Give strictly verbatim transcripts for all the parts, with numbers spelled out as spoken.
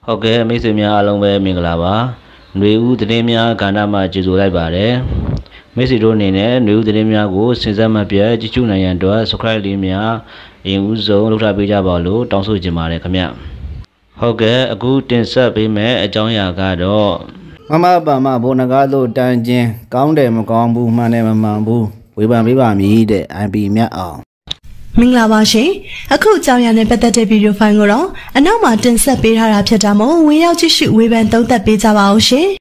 ဟုတ်ကဲ့မိတ်ဆွေများအားလုံးပဲမင်္ဂလာပါຫນွေဦးသတင်းများကဏ္ဍမှာကြိုဆိုလိုက်ပါတယ်မိတ်ဆွေတို့အနေနဲ့ຫນွေဦးသတင်းများကိုစဉ်ဆက်မပြတ်ကြည့်ရှုနိုင်ရန်အတွက် subscribe လေးများအရင်ဦးဆုံးလုပ်ထားပေးကြပါလို့တောင်းဆိုချင်ပါတယ်ခင်ဗျဟုတ်ကဲ့အခုတင်ဆက်ပေးမယ့်အကြောင်းအရာကတော့မမပါမဘုံနဂါတို့တန်းချင်းကောင်းတယ်မကောင်းဘူးမှန်တယ်မမှန်ဘူးဝေဖန်ပေးပါမည်တဲ့ I P မြတ်အောင်မင်္ဂလာပါရှင်အခုအကြောင်းအရာနဲ့ပတ်သက်တဲ့ဗီဒီယိုဖိုင်ကိုတော့အနောက်မှာတင်ဆက်ပေးထားတာဖြစ်တာမို့ဝင်ရောက်ကြည့်ရှုဝေဖန်သုံးသပ်ပေးကြပါအောင်ရှင်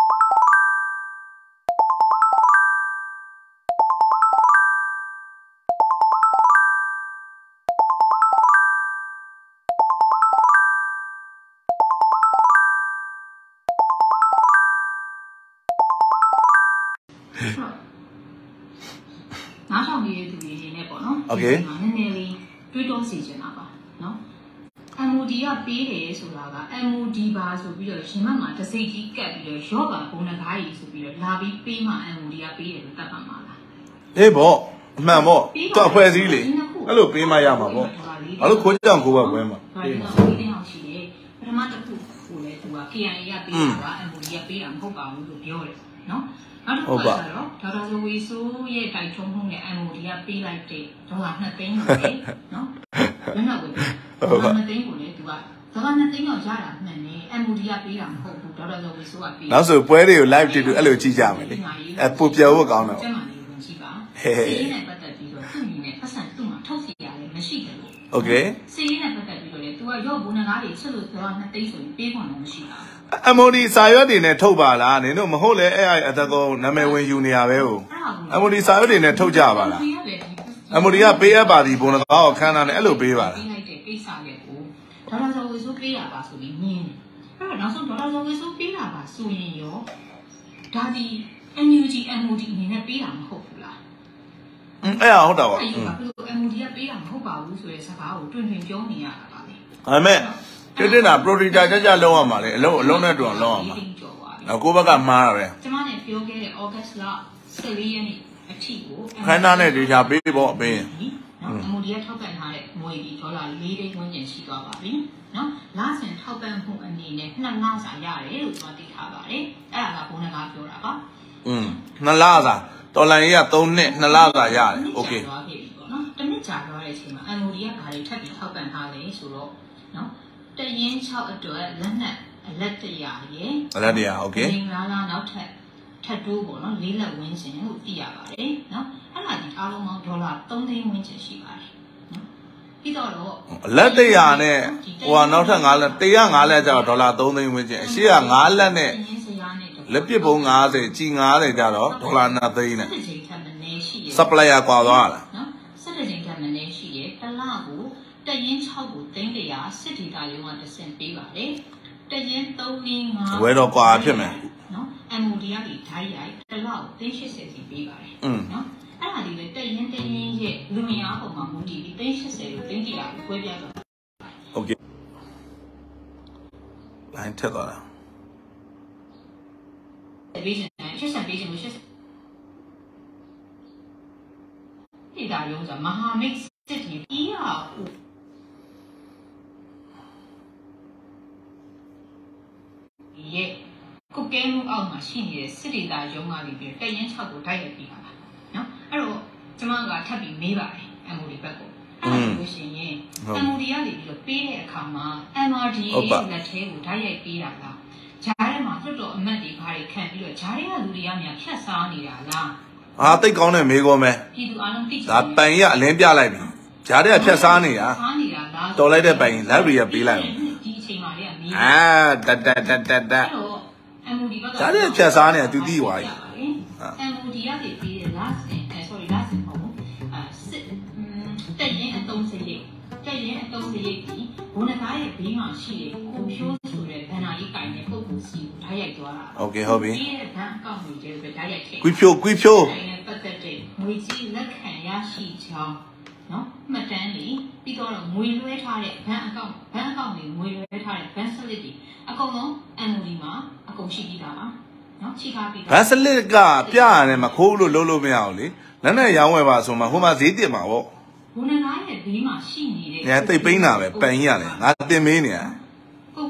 နားထောင်နေတဲ့သူတွေအနေနဲ့ပေါ့နော်။ Okay နည်းနည်းလေးတွေးတောစီချင်တာပါနော်။ M O D ကပေးတယ်ဆိုတာက M O D ပါဆိုပြီးတော့ရှင်မမှာတစိတ်ကြီးကတ်ပြီးတော့ရော့ပါဘုံနဂါးကြီးဆိုပြီးတော့လာပြီးပေးမှ M O D ကပေးတယ်လို့တတ်ပါမှာလား။အေးပေါ့အမှန်ပေါ့တော့ဖွဲ့စည်းလေအဲ့လိုပေးမှရမှာပေါ့။ဘာလို့ခိုးကြောင်ကိုပဲဝဲမှာ။ဒီတော့ဒီတင်အောင်ရှိတယ်။ပထမတစ်ခုကိုလည်းသူက K I A ကပေးတာက M O D ကပေးတာမဟုတ်ပါဘူးလို့ပြောတယ်နော်။နောက်တစ်ခုကတော့ဒေါက်တာဇဝေဆိုးရဲ့တိုက်ထုံးမှုနဲ့ M O D ကပေးလိုက်တဲ့ဒေါ်လာနှစ်သိန်းကိုလေနော်လက်နောက်ဝင်ဒေါ်လာနှစ်သိန်းကိုလေသူကဒေါ်လာနှစ်သိန်းတော့ရတာမှန်တယ် M O D ကပေးတာမဟုတ်ဘူးဒေါက်တာဇဝေဆိုးကပေးနောက်ဆိုပွဲတွေကို live တူတူအဲ့လိုကြည့်ကြမယ်လေအဲပူပြောဖို့ကောင်းတော့ကျမလေးဝင်ကြည့်ပါစီးရင်းနဲ့ပတ်သက်ပြီးတော့သူ့ညီနဲ့ပတ်စံသူ့မှာထုတ်စီရတယ်မရှိတယ်လို့ Okay စီးရင်းနဲ့ပတ်သက်ပြီးတော့လေသူကရော့ဘုံနဂါးတွေချက်လို့ဒေါ်လာနှစ်သိန်းဆိုရင်ပေးခွင့်တော့မရှိတာ M O D စာရွက်တွေနဲ့ထုတ်ပါလားနင်တို့မဟုတ်လေအဲ့အတကောနာမည်ဝင်ယူနေရပဲဟုတ် M O D စာရွက်တွေနဲ့ထုတ်ကြပါလား M O D ကပေးအပ်ပါသည်ဘုံနဂါးကိုခန်းထားနေအဲ့လိုပေးပါလားပေးလိုက်တဲ့ကိစ္စရဲ့ကိုဒေါ်လာဇော်ဝေဆိုးပေးရပါဆိုပြီးညင်းတယ်အဲ့တော့နောက်ဆုံးဒေါ်လာဇော်ဝေဆိုးပေးတာပါဆိုရင်ရောဒါဒီ N U G M O D အနေနဲ့ပေးတာမဟုတ်ဘူးလားအဲ့ဟုတ်တော့ပါအဲ့ဒါက M O D ကပေးတာမဟုတ်ပါဘူးဆိုတဲ့စကားကိုတွင်တွင်ပြောနေရတာပါလေဒါပေမဲ့တိတိနာပရိုတီတာကြကြလုံးရမှာလေအလုံးအလုံးနဲ့တူအောင်လုံးရမှာနောက်ကိုဘက်ကမှားတာပဲကျမနဲ့ပြောခဲ့တဲ့ August လဆယ်လေးရက်နေ့အထိကိုခန်းသားနဲ့ဒေတာပေးဖို့အပေးနော် M O D ကထောက်ပံ့ထားတဲ့ငွေဒီဒေါ်လာလေးသိန်းဝန်းကျင်ရှိသွားပါပြီနော်လစဉ်ထောက်ပံ့မှုအနေနဲ့နှစ်လစာရတယ်လို့ကျွန်တော်သိထားပါတယ်အဲ့ဒါကဘုံနဂါးပြောတာပါอืมနှစ်လစာဒေါ်လာကြီးကသုံးနှစ်နှစ်လစာရတယ်โอเคနော်တနစ်ကြာသွားတဲ့အချိန်မှာ M O D ကဘာတွေထပ်ပြီးထောက်ပံ့ထားလဲဆိုတော့နော်တရင်၆အတွက်လက်နက်အလက်တရာရေအလက်တရာโอเคငင်လာလာနောက်ထပ်ထပ်တိုးပေါ့နော်လေးလက်ဝင်းရှင်ကိုသိရပါတယ်နော်အဲ့ဒါဒီအားလုံးပေါင်းဒေါ်လာသုံးသိန်းဝန်းကျင်ရှိပါတယ်နော်ပြီးတော့တော့အလက်တရာနဲ့ဟိုကနောက်ထပ်ငါးလက်တစ်ရာငါးလက်ကျတော့ဒေါ်လာသုံးသိန်းဝန်းကျင်အရှိကငါးလက်နဲ့လက်ပစ်ပုံး၅၀ကြီး၅၀ကျတော့ဒေါ်လာနှစ်သိန်းနဲ့ supplier ကွာသွားလားနော်စက်တကြိမ်ထပ်မနေရှိတယ်တစ်လကိုတရင်၆ကိုသိန်းတရာစစ်ဒေတာရုံးကတဆင့်ပေးပါတယ်တရင်၃လင်း၅ဝဲတော့ကွာဖြစ်မယ်နော် M O D ကဒီဓာတ်ရိုက်တစ်လောက်သိန်း၈၀စီပေးပါတယ်နော်အဲ့ဒါဒီလေတရင်တရင်ရဲ့လူမယားပုံမှာမူတည်ပြီးသိန်း၈၀ကိုသိန်းတရာကိုကွဲပြားသွားโอเค line ထက်သွားတာပေးချင်တယ်ရှစ်ဆက်ပေးချင်လို့ရှစ်ဒေတာရုံးဆိုမဟာမိတ်စစ်တီပြီးရဦးရဲ့ကုတ်ကဲမှုအောက်မှာရှိနေတဲ့စစ်ဒေတာရုံးကနေပြီးတရင်၆ကိုတိုက်ရိုက်ပြီးပါလားနော်အဲ့တော့ကျမကထပ်ပြီးမေးပါတယ် M O D ဘက်ကိုအဲ့ဒါလို့ရှိရင် M O D ကနေပြီးတော့ပေးတဲ့အခါမှာ M R D A ရဲ့လက်ထဲကိုတိုက်ရိုက်ပေးတာလားဂျားထဲမှာလွတ်တော်အမတ်တွေဘာတွေခံပြီးတော့ဂျားထဲကလူတွေကများဖြတ်စားနေတာလားအာတိတ်ကောင်းတဲ့မေးခွန်းပဲပြည်သူအားလုံးသိချင်ဒါပိုင်ရအလင်းပြလိုက်ပြီဂျားထဲကဖြတ်စားနေတာတော်လိုက်တဲ့ပိုင် live တွေကပေးလိုက်အောင်ဒီအချိန်မှာလေမေးအာတတတတတ M O D ဘက်ကဂျားထဲဖြတ်စားနေတာသူသိသွားပြီ M O D ကနေပေးတဲ့ last in sorry last in ဟုတ်အာစစ်တက်ရင်အသုံးစရိတ်တက်ရင်အသုံးစရိတ်ဒီဘုံနဂါးရဲ့ဘေးမှာရှိတဲ့ကိုဖြိုးဆိုတဲ့ဘန်နာကြီးကင်တဲ့ပုံကိုစီကိုဓာတ်ရိုက်သွားတာโอเคဟုတ်ပြီဒီရဲ့ဘန်အကောင့်တွေကျဲပဲဓာတ်ရိုက်ခဲ့ကွီဖြိုကွီဖြိုပတ်သက်တဲ့ငွေကြီးလက်ခံရရှိချောင်းနော်မှတ်တမ်းတွေပြီးတော့ငွေလွှဲထားတဲ့ဘန်အကောင့်ဘန်အကောင့်တွေငွေလွှဲထားတဲ့ဘန်စလစ်တွေအကုန်လုံး M O D မှာအကုန်ရှိပြီးသားပါနော်ချိထားပြီးဘန်စလစ်ကပြရတယ်မခိုးလို့လုံးလို့မရအောင်လေလက်နဲ့ရောင်းဝယ်ပါဆိုမှဟိုမှာဈေးတင်မှာပေါ့ဘုံနဂါးရဲ့ဘေးမှာရှိနေတဲ့ညတိတ်ပိန်းတာပဲပန်ကြီးရတယ်ငါတင်မေးနေရကိုကိုကို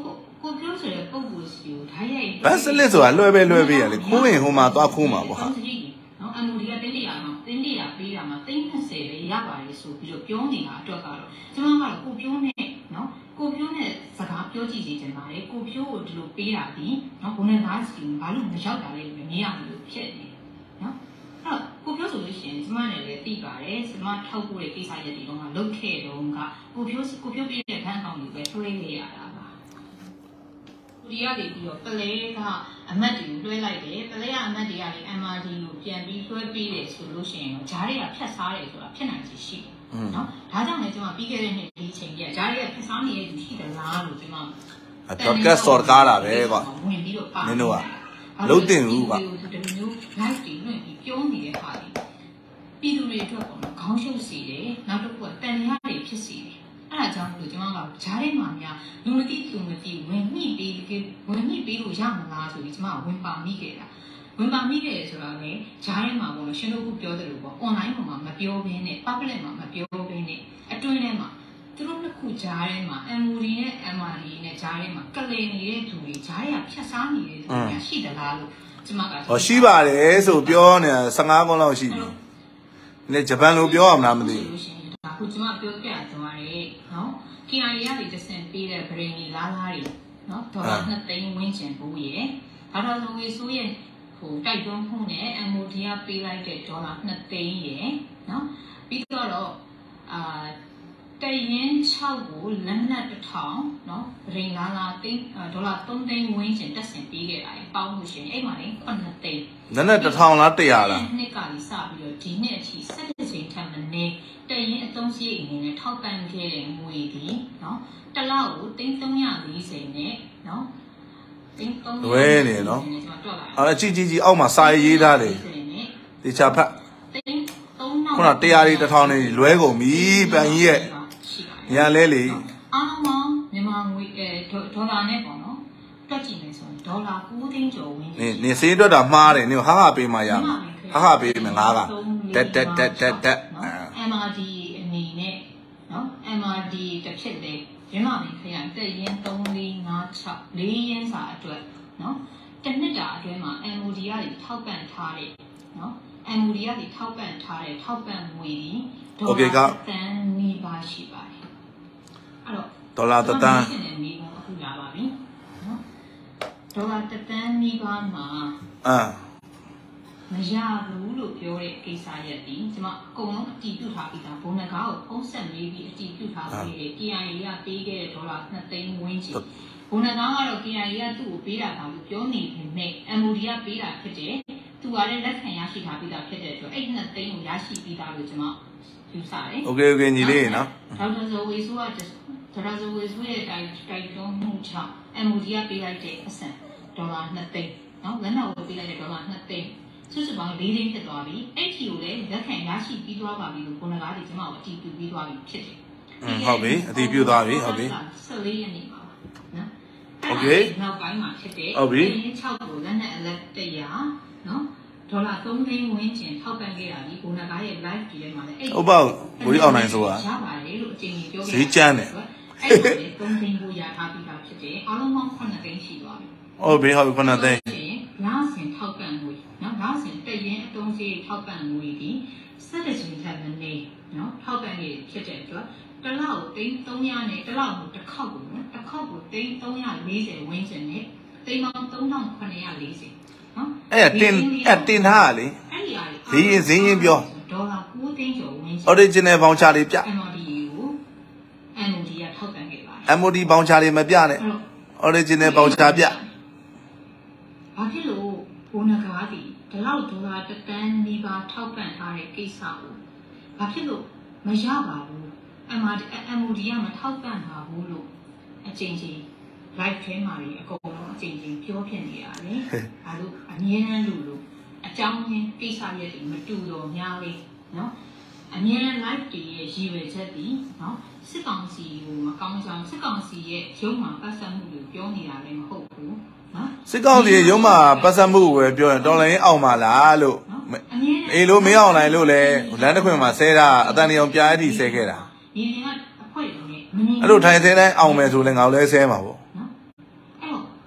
ကိုပြောဆိုတဲ့ပုံကိုစီကိုဓာတ်ရိုက်ဘတ်စလစ်ဆိုတာလွှဲပဲလွှဲပေးရလေခိုးရင်ဟိုမှာသွားခိုးမှာပေါ့ဟာနော်အမ် အို ဒီ ကတင်းလေးရမှာတင်းလေးရပေးတာမှာသိန်းနှစ်ဆယ်ပဲရပါတယ်ဆိုပြီးတော့ပြောနေတာအတွက်ကတော့ကျွန်မကတော့ကိုပြောနဲ့နော်ကိုပြောနဲ့စကားပြောကြည့်စီချင်ပါတယ်ကိုပြောကိုဒီလိုပေးတာဒီနော်ဘုံနဲ့ကားစီဘာလို့မရောက်တာလဲမမြင်ရဘူးလို့ဖြစ်နေနော်အဲ့တော့ကိုပြောဆိုလို့ရှိရင်ကျွန်မနဲ့လည်းသိပါတယ်ကျွန်မထောက်ဖို့တဲ့ကိစ္စရက်ဒီတော့ကလုတ်ခဲ့တော့ကကိုပြောကိုပြောပေးတဲ့ဘန်းကောင်တွေပဲထွေးနေရတာပါဒီရတွေပြီးတော့ပလဲကအမတ်တွေကိုတွဲလိုက်တယ်ပလဲကအမတ်တွေကလည်း M R D ကိုပြန်ပြီးတွဲပေးတယ်ဆိုလို့ရှိရင်တော့ဂျားတွေကဖြတ်စားတယ်ဆိုတာဖြစ်နိုင်ချေရှိတယ်နော်ဒါကြောင့်လည်းကျွန်မပြီးခဲ့တဲ့နှစ်ဒီချိန်ကြီးဂျားတွေကဖြတ်စားနေတဲ့သူရှိသလားလို့ကျွန်မ podcast စော်ကားတာပဲကွာနင်တို့ကလုံးတင်ဘူးကွာ live တွေလွှင့်ပြီးပြောနေတဲ့ဟာတွေပြည်သူတွေအတွက်ပေါ့နော်ခေါင်းရှုပ်စေတယ်နောက်တစ်ခုကတန်ရာတွေဖြစ်စေတယ်အဲ့ဒါကြောင့်လို့ကျွန်မကဂျားထဲမှာများလူမသိသူမသိဝင်ညှိပေးဝင်ညှိပေးလို့ရမလားဆိုပြီးကျွန်မဝင်ပါမိခဲ့တာဝင်ပါမိခဲ့ရဆိုတာလေဂျားထဲမှာပေါ့နော်ရှင်တို့ကပြောတယ်လို့ပေါ့ online ပေါ်မှာမပြောဘဲနဲ့ public မှာမပြောဘဲနဲ့အတွင်းထဲမှာသူတို့နှစ်ခုဂျားထဲမှာ M O D နဲ့ M R D နဲ့ဂျားထဲမှာကလင်နေတဲ့သူတွေဂျားတွေကဖြတ်စားနေတဲ့သူတွေရှိသလားလို့ကျွန်မကဟောရှိပါတယ်ဆိုပြောနေတာဆယ်ငါးခုလောက်ရှိပြီလေဂျပန်လိုပြောရမလားမသိဘူးအခုကျွန်မပြောပြသွားတယ်နော် K I A ကနေတဆင့်ပေးတဲ့ဗရင်ကြီးလားလားတွေနော်ဒေါ်လာနှစ်သိန်းဝန်းကျင်ပို့ရယ်ဘာသာဆိုဝေဆိုးရဲ့ဟိုတိုက်တွန်းမှုနဲ့ M O D ကပေးလိုက်တဲ့ဒေါ်လာနှစ်သိန်းရယ်နော်ပြီးတော့အာတရင်၆ကိုလက်နက်တစ်ထောင်နော်ဗရင်လားလားသိန်းဒေါ်လာသုံးသိန်းဝန်းကျင်တက်ဆင်ပေးခဲ့တာပေါင်းလို့ရှိရင်အဲ့မှာလေခုနှစ်သိန်းလက်နက်တစ်ထောင်လားတစ်ရာလားနှစ်ကလေးစပြီးတော့ဒီနှစ်အထိ၁၇ချိန်ထပ်မနေတရင်အသုံးစရိတ်အနေနဲ့ထောက်ပံ့ခဲ့တဲ့ငွေဒီနော်တစ်လောက်ကိုသိန်း၃၄၀နဲ့နော်သိန်း၃၄၀ဝဲနေနော်အဲ့ကြည့်ကြည့်ကြည့်အောက်မှာစာရေးထားတယ်တေချာဖတ်သိန်း၃ခုနတရားတွေတစ်ထောင်နေလွဲကုန်ပြီပန်ကြီးရဲ့ညာလဲလေအားလုံးမြန်မာငွေအဲဒေါ်လာနဲ့ပေါ့နော်တွက်ကြည့်မယ်ဆိုရင်ဒေါ်လာ၉သိန်းကျော်ဝင်နေနေစေးတွက်တာမှားတယ်နေဟာဟာပေးမှရဟာဟာပေးမယ်ငါးကတက်တက်တက်တက်တက် M R D အနေနဲ့နော် M R D တစ်ဖြစ်လေရင်းမမင်းခရိုင်တက်ရင်၃၄၅၆၄ရင်းစာအတွက်နော်တစ်နှစ်တာအတွင်းမှာ M O D ကနေထောက်ပံ့ထားတဲ့နော် M O D ကနေထောက်ပံ့ထားတဲ့ထောက်ပံ့ငွေဒီဒေါ်လာတန်နီးပါးရှိပါတယ်အဲ့တော့ဒေါ်လာတန်နီးပါးအခုလာပါပြီနော်ဒေါ်လာတန်နီးပါးမှာအာမရဘူးလို့ပြောတဲ့ကိစ္စရက်ဒီကျွန်မအကုန်လုံးအတည်ပြုထားပြီးသားဘုံနဂါကိုဖုံးဆက်လေးပြီးအတည်ပြုထားပြီးတယ် K I A ကပေးခဲ့တဲ့ဒေါ်လာနှစ်သိန်းဝန်းကျင်ဘုံနဂါကတော့ K I A ကသူ့ကိုပေးတာပါလို့ပြောနေပေမဲ့ M O D ကပေးတာဖြစ်တယ်သူကလည်းလက်ခံရရှိထားပြီးသားဖြစ်တဲ့အတွက်အဲ့နှစ်သိန်းကိုရရှိပြီးသားလို့ကျွန်မယူဆတယ် Okay okay ညီလေးနော်ဒေါက်တာဇော်ဝေဆိုးကဒေါက်တာဇော်ဝေဆိုးရဲ့တိုက်တိုက်တွန်းမှုကြောင့် M O D ကပေးလိုက်တဲ့အဆင့်ဒေါ်လာနှစ်သိန်းနော်လက်နောက်ကိုပေးလိုက်တဲ့ဒေါ်လာနှစ်သိန်းစုစုပေါင်း၄သိန်းဖြစ်သွားပြီအဲ့ဒီကိုလည်းလက်ခံရရှိပြီးသွားပါပြီလို့ဘုံနဂါတွေကျွန်မတို့အတည်ပြုပြီးသွားပြီဖြစ်တယ်ဟုတ်ပြီအတည်ပြုသွားပြီဟုတ်ပြီ၁၄ရက်နေ့ပါနော်โอเคနောက်ပိုင်းမှာဖြစ်တယ်ဟုတ်ပြီ၆ကိုလက်နဲ့အလက်တရာနော်ဒေါ်လာ၃သိန်းဝန်းကျင်ထောက်ပံ့ခဲ့တာဒီဘုံနဂါရဲ့ live ကြီးထဲမှာလည်းအဲ့ဟုတ်ပါဘူးဘူးအောင်နိုင်ဆိုတာရပါတယ်လို့အချိန်ကြီးပြောခဲ့ဈေးကျန်းတယ်အဲ့ဒါလေ၃သိန်းကိုရထားပြီးသားဖြစ်တယ်အားလုံးပေါင်းခုနှစ်သိန်းရှိသွားပြီဟုတ်ပြီဟုတ်ပြီခုနှစ်သိန်းလာစဉ်ထောက်ပံ့ငွေနော်လာစဉ်တရင်အတုံးစီထောက်ပံ့ငွေဒီစက်တချင်းထပ်မနေနော်ထောက်ပံ့နေဖြစ်တဲ့အတွက်တစ်လောက်သိန်း၃၀၀နဲ့တစ်လောက်ကိုတစ်ခေါက်ကိုနော်တစ်ခေါက်ကိုသိန်း၃၄၀ဝန်းကျင်နဲ့သိန်းပေါင်း၃ထောင်၇၄၀နော်အဲ့တင်အဲ့တင်ထားရလေအဲ့ဒီအရာဈေးရင်ဈေးရင်ပြောဒေါ်လာ၉သိန်းကျော်ဝန်းကျင် original voucher တွေပြ M O D ကို M O D ကထောက်ပံ့ခဲ့ပါတယ် M O D voucher တွေမပြနဲ့ original voucher ပြဘာဖြစ်လို့ဘုံနဂါဒီဒီလောက်ဒေါ်လာတန်နီးပါးထောက်ပံ့ထားတဲ့ကိစ္စကိုဘာဖြစ်လို့မရပါဘူး M O D ကမထောက်ပံ့ပါဘူးလို့အချိန်ချင်း live ထဲမှာတွေအကုန်လုံးအချိန်ချင်းပြောဖြစ်နေရတယ်။ဘာလို့အမြဲတမ်းလို့လို့အကြောင်းရင်းကိစ္စရက်တွေမတူတော့များလေနော်အမြဲတမ်း live တွေရဲ့ရည်ရွယ်ချက်ဒီနော်စစ်ကောင်စီကိုမကောင်းကြောင်စစ်ကောင်စီရဲ့ရုံးမှာပတ်သက်မှုတွေပြောနေတာလည်းမဟုတ်ဘူးနော်စစ်ကောင်စီရုံးမှာပတ်သက်မှုကိုပဲပြောရင်တော်လိုင်းအောင်ပါလားလို့အေးလို့မင်းအောင်နိုင်လို့လဲလမ်းတစ်ခွင်မှာဆဲတာအတန်နေအောင်ပြားအထိဆဲခဲ့တာဒီကအဖွဲတွေနဲ့အဲ့လိုထိုင်ဆဲတိုင်းအောင်မယ်ဆိုလဲငါလည်းဆဲမှာပေါ့နော်အဲ့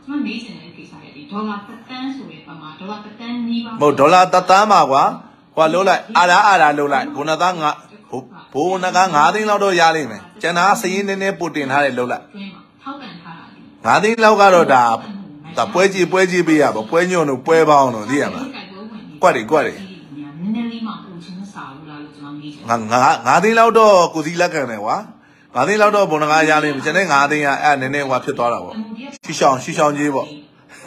什么没钱的给啥的，多拉不单数的干嘛？多拉不单你吧。 冇多拉得单嘛啩？話攞嚟，阿拉阿拉攞嚟，本來得牙，本來個牙釘佬都壓你咩？即係那死人呢不定下嚟攞嚟。牙釘佬嗰度打打背脊背脊邊啊，不背牛no背包no啲啊嘛。怪嚟怪嚟。牙牙牙釘佬都估計叻嘅呢話，牙釘佬都本來個壓你，即係牙釘啊，誒，你呢話ဖြစ်သွား啦喎，去上去上機喎。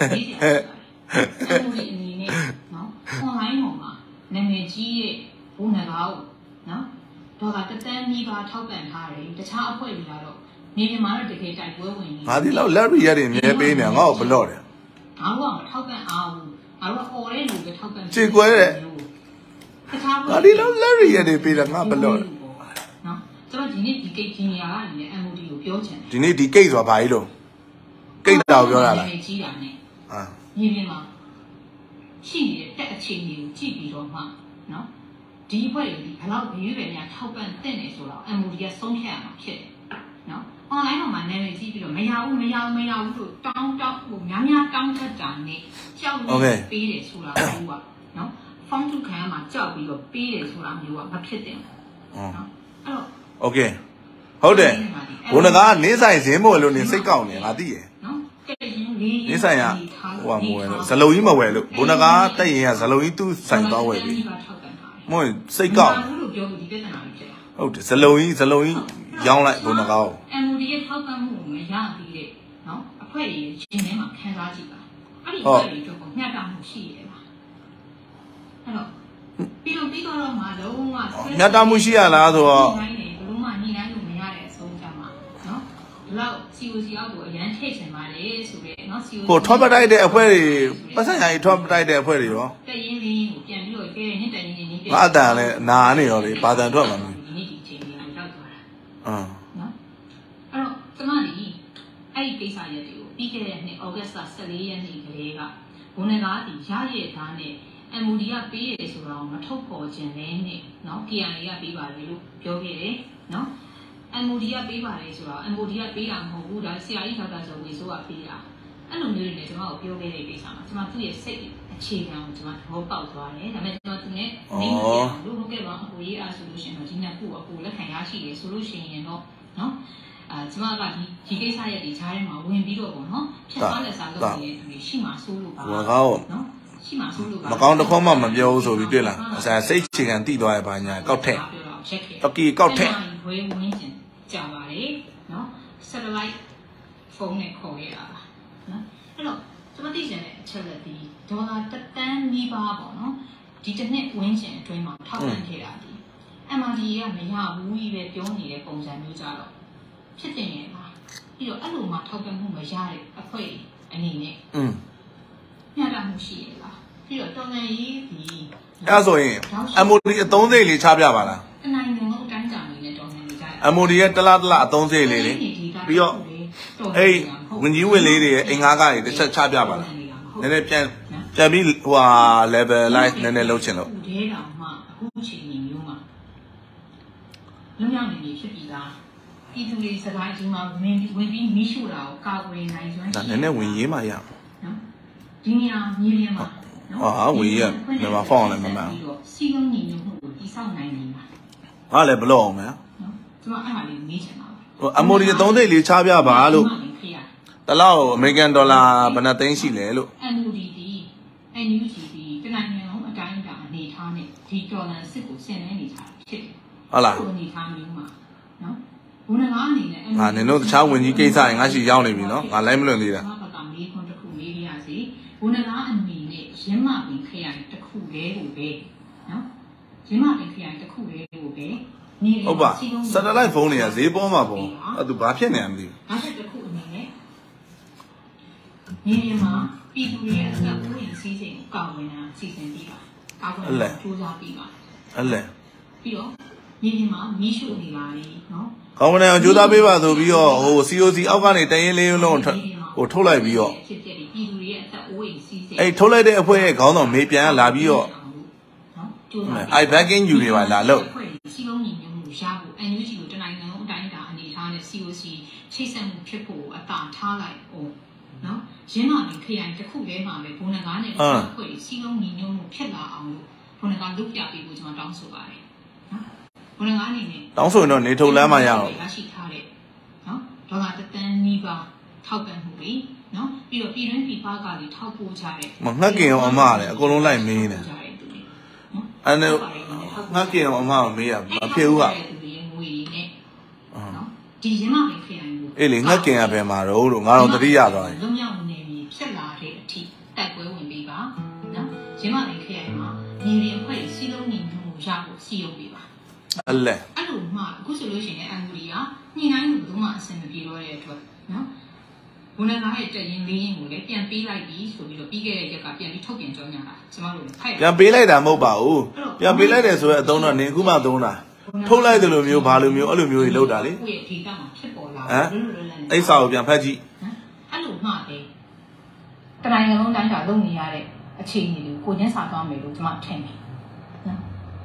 နာမည်ကြီးရဲ့ဘုံနဂါကိုနော်တော့ကတတန်းကြီးပါထောက်ပံ့ထားတယ်တခြားအဖွဲ့တွေကတော့နေပြည်မှာတော့တကယ်တိုက်ပွဲဝင်နေငါဒီလောက်လက်ရီရတယ်မြဲပေးနေငါ့ကိုဘလော့တယ်ငါတို့ကထောက်ပံ့အားဘူးငါတို့ကអော်တဲ့လူပဲထောက်ပံ့ချေကွဲတဲ့ငါဒီလောက်လက်ရီရတယ်ပေးတယ်ငါဘလော့တယ်နော်ကျွန်တော်ဒီနေ့ဒီကိတ်ကြီးနေရတာနေ M O D ကိုပြောချင်တယ်ဒီနေ့ဒီကိတ်ဆိုတာဘာကြီးလို့ကိတ်တောင်ပြောရလားကြီးတာနဲ့အာနေပြည်မှာရှိနေတဲ့တက်အခြေအနေကိုကြည့်ပြီးတော့မှနော်ဒီဘက်တွေဘယ်လောက်ရွေးပဲများထောက်ပံ့တဲ့နေဆိုတော့ M O D ကဆုံးဖြတ်ရမှာဖြစ်တယ်နော် online မှာနာမည်ကြည့်ပြီးတော့မရဘူးမရဘူးမရဘူးလို့တောင်းတောင်းဟိုများများတောင်းတတ်တာနဲ့ကြောက်နေပေးတယ်ဆိုတာမျိုးကနော် form twoခံရမှာကြောက်ပြီးတော့ပေးတယ်ဆိုတာမျိုးကမဖြစ်တယ်နော်အဲ့တော့ okay ဟုတ်တယ်ဘုန်းတော်ကနေဆိုင်စင်းမို့လို့နေစိတ်ကောက်နေငါသိရနော်နေဆိုင်ရဟိုမဝယ်လို့ဇလုံးကြီးမဝယ်လို့ဘုန်းတော်ကတက်ရင်ကဇလုံးကြီးသူ့ဆိုင်သွားဝယ်ပြီမဟုတ်စိတ်ကောက်လို့ပြောလို့ဒီပြဿနာကြီးဖြစ်တာဟုတ်တယ်ဇလုံးကြီးဇလုံးကြီးရောင်းလိုက်ဘုန်းတော်ကော M O D ရဲ့ထောက်ပံ့မှုကိုမရသေးတဲ့နော်အဖွဲ့တွေရှင်ထဲမှာခံစားကြည့်ပါအဲ့ဒီအဖွဲ့တွေတော့မျှတမှုရှိရပါအဲ့တော့ပြီးတော့ပြီးတော့မှလုံးဝမျှတမှုရှိရလားဆိုတော့ဘလုံးမှညီနိုင်လို့မရတဲ့အဆုံးကြမှာနော်ဒီလောက် C O C အောက်ကိုအရန်ထိတ်ချင်ပါလေဆိုပြီးနော် C O C ကိုထောက်ပတိုက်တဲ့အဖွဲ့တွေပတ်စံညာကြီးထောက်ပတိုက်တဲ့အဖွဲ့တွေရောတက်ရင်းရင်းကိုပြန်ပြီးတော့ကဲနှစ်တန်ရင်းရင်းပြန်ငါအတန်လည်းနာနေရောလေဘာတန်ထွက်မှာလဲဒီနေ့ဒီချိန်ကြီးကိုရောက်သွားတာအင်းနော်အဲ့တော့ကျမဒီအဲ့ဒီကိစ္စရက်တွေကိုပြီးခဲ့တဲ့နှစ် August လ ၁၄ ရက်နေ့ကလေးကဘုန်းတော်ကဒီရရဲ့သားနဲ့ M O D ကပေးရဆိုတော့မထုတ်ပေါ်ခြင်းနဲ့နဲ့နော် K I A ကပေးပါတယ်လို့ပြောခဲ့တယ်နော် M O D ကပေးပါတယ်ဆိုတော့ M O D ကပေးတာမဟုတ်ဘူးဒါဆရာကြီးထောက်တာဆိုဝေဆိုးကပေးတာအဲ့လိုမျိုးတွေနဲ့ကျွန်တော်ပြောခဲ့တဲ့ကိစ္စမှာကျွန်မသူ့ရဲ့စိတ်အခြေခံကိုကျွန်မသဘောပေါက်သွားတယ်ဒါပေမဲ့ကျွန်တော်သူနဲ့နေမပြောဘူးလို့ဟုတ်ကဲ့ပါအကိုကြီးအားဆိုလို့ရှိရင်တော့ဒီနှစ်ခုအကိုလက်ခံရရှိတယ်ဆိုလို့ရှိရင်တော့နော်အာကျွန်မကဒီဒီကိစ္စရဲ့ဒီခြားထဲမှာဝင်ပြီးတော့ပေါ့နော်ဖြစ်သွားလက်စားလုပ်နေတဲ့သူတွေရှိမှဆိုးလို့ပါနော်ရှိမှဆိုးလို့ပါမကောင်းတစ်ခေါက်မှမပြောဘူးဆိုပြီးတွေ့လားအစားစိတ်အခြေခံတိသွားရပါညာကောက်ထက်တော့ကီကောက်ထက်ဝေးဝင်းကျင်ကြာပါလေနော် satellite phone နဲ့ခေါ်ရတာပါနော်အဲ့တော့ကျွန်မသိချင်တဲ့အချက်လက်ဒီဒေါ်လာတစ်တန်းနီးပါးပေါ့နော်ဒီတစ်နှစ်ဝင်းကျင်အတွင်းမှာထောက်ပံ့ခဲ့တာဒီ M R D ကမရဘူးကြီးပဲပြောနေတဲ့ပုံစံမျိုးကြတော့ဖြစ်တင်နေပါပြီးတော့အဲ့လိုမှထောက်ပံ့မှုမရတဲ့အဖွဲ့အနေနဲ့อืมညတာမှုရှိရလားပြီးတော့တော်လန်ရေးဒီအဲ့ဆိုရင် M O D အသုံးစိတ်လေးချပြပါလားတနိုင်လုံးအတိုင်းကြာနေတဲ့တော်လန်ရေးကြရ M O D ရဲ့တလားတလားအသုံးစိတ်လေးလေပြီးတော့အေးဝင်ကြီးဝင်လေးတွေရဲ့အင်္ဂါကတွေတစ်ချက်ချပြပါလားနည်းနည်းပြန်ပြန်ပြီးဟိုဟာ level live နည်းနည်းလုပ်ချင်လို့ဒဲတောင်မှအခုချိန်မျိုးမှာလုံရောက်နေပြီဖြစ်ပြီးသားဒီသူတွေစကားကြီးမှာဝင်ဝင်ပြီးမိရှုတာကိုကာကွယ်နိုင်စွမ်းဒါနည်းနည်းဝင်ရေးမှရနော်ဒီနေရာမြေပြင်မှာနော်ဟာဝင်ရေးမြန်မာဖောင်းလည်းမမှန်စီလုံးညီညွတ်မှုကိုတည်ဆောက်နိုင်နေတာဟာလည်းဘလော့အောင်မယ်နော်ကျွန်မအဲ့ဒါလေးမေးချင်တာဟို M O D အသုံးစိတ်လေးချပြပါလို့တလောက်အမေရိကန်ဒေါ်လာဘယ်နှသိန်းရှိလဲလို့ M O D ဒီ N U G ဒီတနိုင်ငံလုံးအတိုင်းအတာအနေထားနဲ့ဒီဒေါ်လာစစ်ကိုဆင်နေနေတာဖြစ်တယ်ဟုတ်လားအနေထားမျိုးမှာနော်ဘုန်းတော်အနေနဲ့ငါနင်တို့တခြားဝင်ကြီးကိစ္စရင်ငါရှိရောက်နေပြီနော်ငါလိုက်မလွန်သေးတာဘာကမေးခွန်းတစ်ခုမေးရစီဘုန်းတော်အနေနဲ့ရင်းမပင်ခရိုင်တစ်ခုလေးကိုပဲနော်ရင်းမပင်ခရိုင်တစ်ခုလေးကိုပဲဟုတ်ပါ satellite phone တွေကဈေးပေါ်မှာပေါ့အဲ့သူဘာဖြစ်နေလဲမသိဘူး။အဲ့ဒါတစ်ခုအနေနဲ့ညီညီမှာပြည်သူတွေရဲ့အသက်အွေးစီးစိမ်ကိုကောက်ဝင်တာစီစဉ်ပြီးပါ။ကောက်ဝင်တာစူးစမ်းပြီးပါ။အဲ့လေပြီးတော့ညီညီမှာမီးရှို့နေပါလေနော်။ကောင်းမနေအောင်ကြိုးစားပေးပါဆိုပြီးတော့ဟို C O C အောက်ကနေတရင်လေးလုံးဟိုထုတ်လိုက်ပြီးတော့ဖြစ်ဖြစ်ပြည်သူတွေရဲ့အသက်အွေးစီးစိမ်အဲ့ထုတ်လိုက်တဲ့အဖွဲ့ရဲ့ခေါင်းဆောင်မေးပြန်လာပြီးတော့နော်ကျိုးစားအဲ့ backing ယူနေပါလားလို့စီလုံးညီညီရဖို့ N U G ကိုတနိုင်ငံလုံးအတိုင်းအတာအနေထားနဲ့ C O C ချိတ်ဆက်မှုဖြစ်ဖို့အတာထားလိုက်အောင်နော်ရင်းမာပြီးခရိုင်တစ်ခုထဲမှာပဲဘုံနဂါနဲ့ဖွဲ့စီလုံးညီညွတ်မှုဖြစ်လာအောင်လို့ဘုံနဂါလုပ်ပြပေးဖို့ကျွန်တော်တောင်းဆိုပါတယ်နော်ဘုံနဂါအနေနဲ့တောင်းဆိုရင်တော့နေထုတ်လမ်းမှရအောင်ရရှိထားတဲ့နော်ဒေါ်လာတသန်းနီးပါးထောက်ပံ့မှုတွေနော်ပြီးတော့ပြည်တွင်းပြည်ပကလည်းထောက်ပို့ကြတဲ့မငှက်กินအောင်အမလည်းအကုန်လုံးလိုက်မေးတယ်အဲ့ဒါငှက်กินအောင်အမကိုမေးရမဖြစ်ဘူးကဒီရင်းမာပြီးခရိုင်ကိုအေးလေငှက်กินရပဲမှာတော့လို့ငါတော့တတိယသွားတယ်လုံမြောက်နေပြီဖြစ်လာတဲ့အထိတိုက်ပွဲဝင်ပြီးပါနော်ရင်းမာပြီးခရိုင်မှာညီရင်းအဖွဲ့စီလုံးညီမှုရဖို့စီရုံပြီးပါအဲ့လေအဲ့လိုမှအခုဆိုလို့ရှိရင်အန်ဂူရီကညှိနှိုင်းမှုဘယ်သူမှအဆင်မပြေတော့တဲ့အတွက်နော်ဘုန်းတော်ရဲ့တက်ရင်လေးရင်ကိုလည်းပြန်ပေးလိုက်ပြီဆိုပြီးတော့ပြီးခဲ့တဲ့ရက်ကပြန်ပြီးထုတ်ပြန်ကြောင်းညာတာကျမတို့လည်းဖိုက်ပြန်ပေးလိုက်တာမဟုတ်ပါဘူးပြန်ပေးလိုက်တယ်ဆိုရဲအသုံးတော့နေခုမှသုံးတာထုတ်လိုက်တယ်လို့မျိုးဘာလိုမျိုးအဲ့လိုမျိုးကြီးလောက်တာလေကိုယ့်ရဲ့ဒေတာမှာဖြစ်ပေါ်လာဟမ်အိစာကိုပြန်ဖတ်ကြည့်အဲ့လိုမှပဲတနိုင်ငံလုံးတိုင်းတာလုပ်နေရတဲ့အခြေအနေတွေကိုကိုညှင်းစာသွားမယ်လို့ကျမထင်တယ်နော်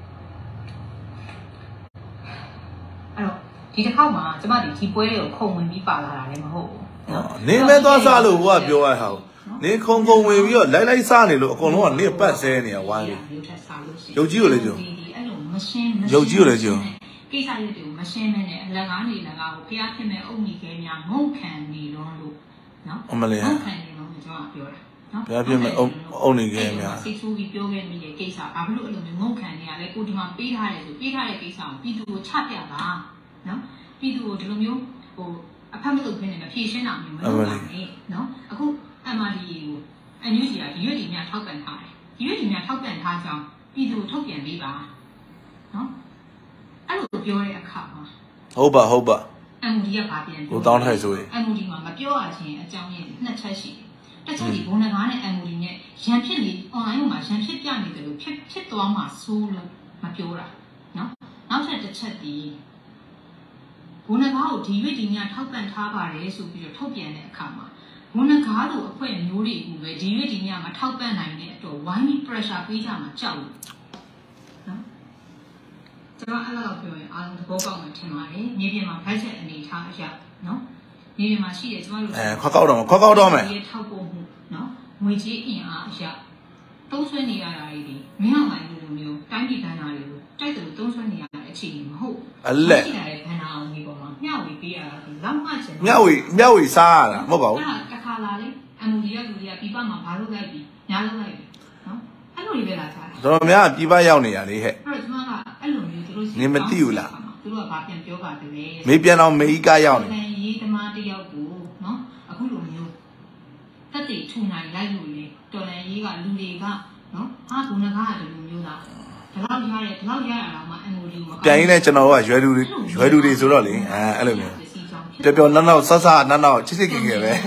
အဲ့တော့ဒီတစ်ခေါက်မှာကျမဒီဒီပွဲတွေကိုခုံဝင်ပြီးပါလာတာလည်းမဟုတ်ဘူးနေမဲသွားစားလို့ဟိုကပြောရဟောနေခုံခုံဝင်ပြီးတော့လိုက်လိုက်စားနေလို့အကုန်လုံးကနေပတ်ဆဲနေရဝိုင်းရုပ်ကြီးကိုလည်းကြုံအဲ့လိုမရှင်းရုပ်ကြီးကိုလည်းကြုံကိစ္စရပ်တွေကိုမရှင်းမနဲ့အလကားနေလကားကိုဖျားဖြစ်မဲ့အုပ်မိခဲများငုံခံနေလုံးလို့နော်အမလေးငုံခံနေလုံးကျွန်တော်ပြောတာနော်ဖျားဖြစ်မဲ့အုပ်အုပ်နေခဲများစိတ်ဆိုးပြီးပြောခဲ့မိတဲ့ကိစ္စဘာဖြစ်လို့အဲ့လိုမျိုးငုံခံနေရလဲကိုဒီမှာပေးထားတယ်ဆိုပေးထားတဲ့ကိစ္စကိုပြည်သူကိုချပြတာနော်ပြည်သူကိုဒီလိုမျိုးဟိုအဖက်မလုပ်ခင်းနေမဖြည့်ရှင်းတာမျိုးမလုပ်ပါနဲ့နော်အခု အမ် အာร์ ဒီ အေ ကိုအန်ယူဂျီကဒီရွက်ဒီများထောက်ပံ့ထားတယ်ဒီရွက်ဒီများထောက်ပံ့ထားကြောင်းပြည်သူထုတ်ပြန်ပေးပါနော်အဲ့လိုပြောတဲ့အခါမှာဟုတ်ပါဟုတ်ပါအမ် အို ဒီ ကဘာပြန်ပြောဟိုတောင်းထိုက်ဆိုရင်အမ် အို ဒီ မှာမပြောရခြင်းအကြောင်းရင်းနှစ်ချက်ရှိတယ်တစ်ချက်ဒီဘုံနဂါနဲ့ အမ် အို ဒီ နဲ့ရန်ဖြစ်နေ online မှာရန်ဖြစ်ပြနေတယ်လို့ဖြစ်ဖြစ်သွားမှာစိုးလို့မပြောတာနော်နောက်ထပ်တစ်ချက်ဒီဘုံနဂါကိုဒီရွက်ဒီများထောက်ပံ့ထားပါတယ်ဆိုပြီးတော့ထုတ်ပြန်တဲ့အခါမှာဘုံနဂါတို့အဖွဲ့မျိုးတွေကိုပဲဒီရွက်ဒီများမထောက်ပံ့နိုင်တဲ့အတွက်ဝိုင်းပြီး pressure ပေးကြမှာကြောက်လို့နော်ကျွန်တော်အဲ့လိုပြောရင်အားလုံးသဘောပေါက်မှထင်ပါတယ်မြေပြင်မှာ budget အနေထားအရနော်မြေပြင်မှာရှိတယ်ကျွန်တော်တို့အဲခွက်ကောက်တော့ခွက်ကောက်တော့မယ်ဒီထောက်ပို့မှုနော်ငွေကြေးအင်အားအရတုံးဆွဲနေရတာတွေမင်းအောင်လိုင်းလိုမျိုးတိုင်းပြည်ဘဏ္ဍာတွေကိုတိုက်တယ်လို့တုံးဆွဲနေရတဲ့အခြေအနေမဟုတ်အလက်ရှိတဲ့ဘဏ္ဍာအောင်ဒီပေါ်မှာမျှဝေပေးရတာဒီလောက်မှချင်မျှဝေမျှဝေစားရတာမဟုတ်ပါဘူးအဲ့ဒါတစ်ခါလာလေအမှုကြီးရလူတွေကပြပမှာဘာလို့လိုက်ပြီးညားလို့လိုက်ပြီးနော်အဲ့လိုတွေပဲလာကြတာတော်တော်များပြပရောက်နေရလေဟဲ့အဲ့တော့ကျွန်မကအဲ့လိုမျိုးသူတို့နေမသိဘူးလားသူတို့ကဘာပြန်ပြောပါတလဲမေးပြန်တော့မေးကရောက်နေရေးသမားတယောက်ကိုနော်အခုလိုမျိုးတက်တိထူနိုင်လိုက်လို့လေတော်လန်ရေးကလူတွေကနော်ဟာဘုံနဂါကဒီလိုမျိုးလားဒီလောက်ရရဲဒီလောက်ရရအောင်မှ အမ် အို ဒီ ကိုပြန်ရင်းနဲ့ကျွန်တော်ကရွယ်သူရွယ်သူတွေဆိုတော့လေအဲအဲ့လိုမျိုးပျော်ပျော်နောက်နောက်ဆဆနောက်နောက်ချစ်ချစ်ခင်ခင်ပဲ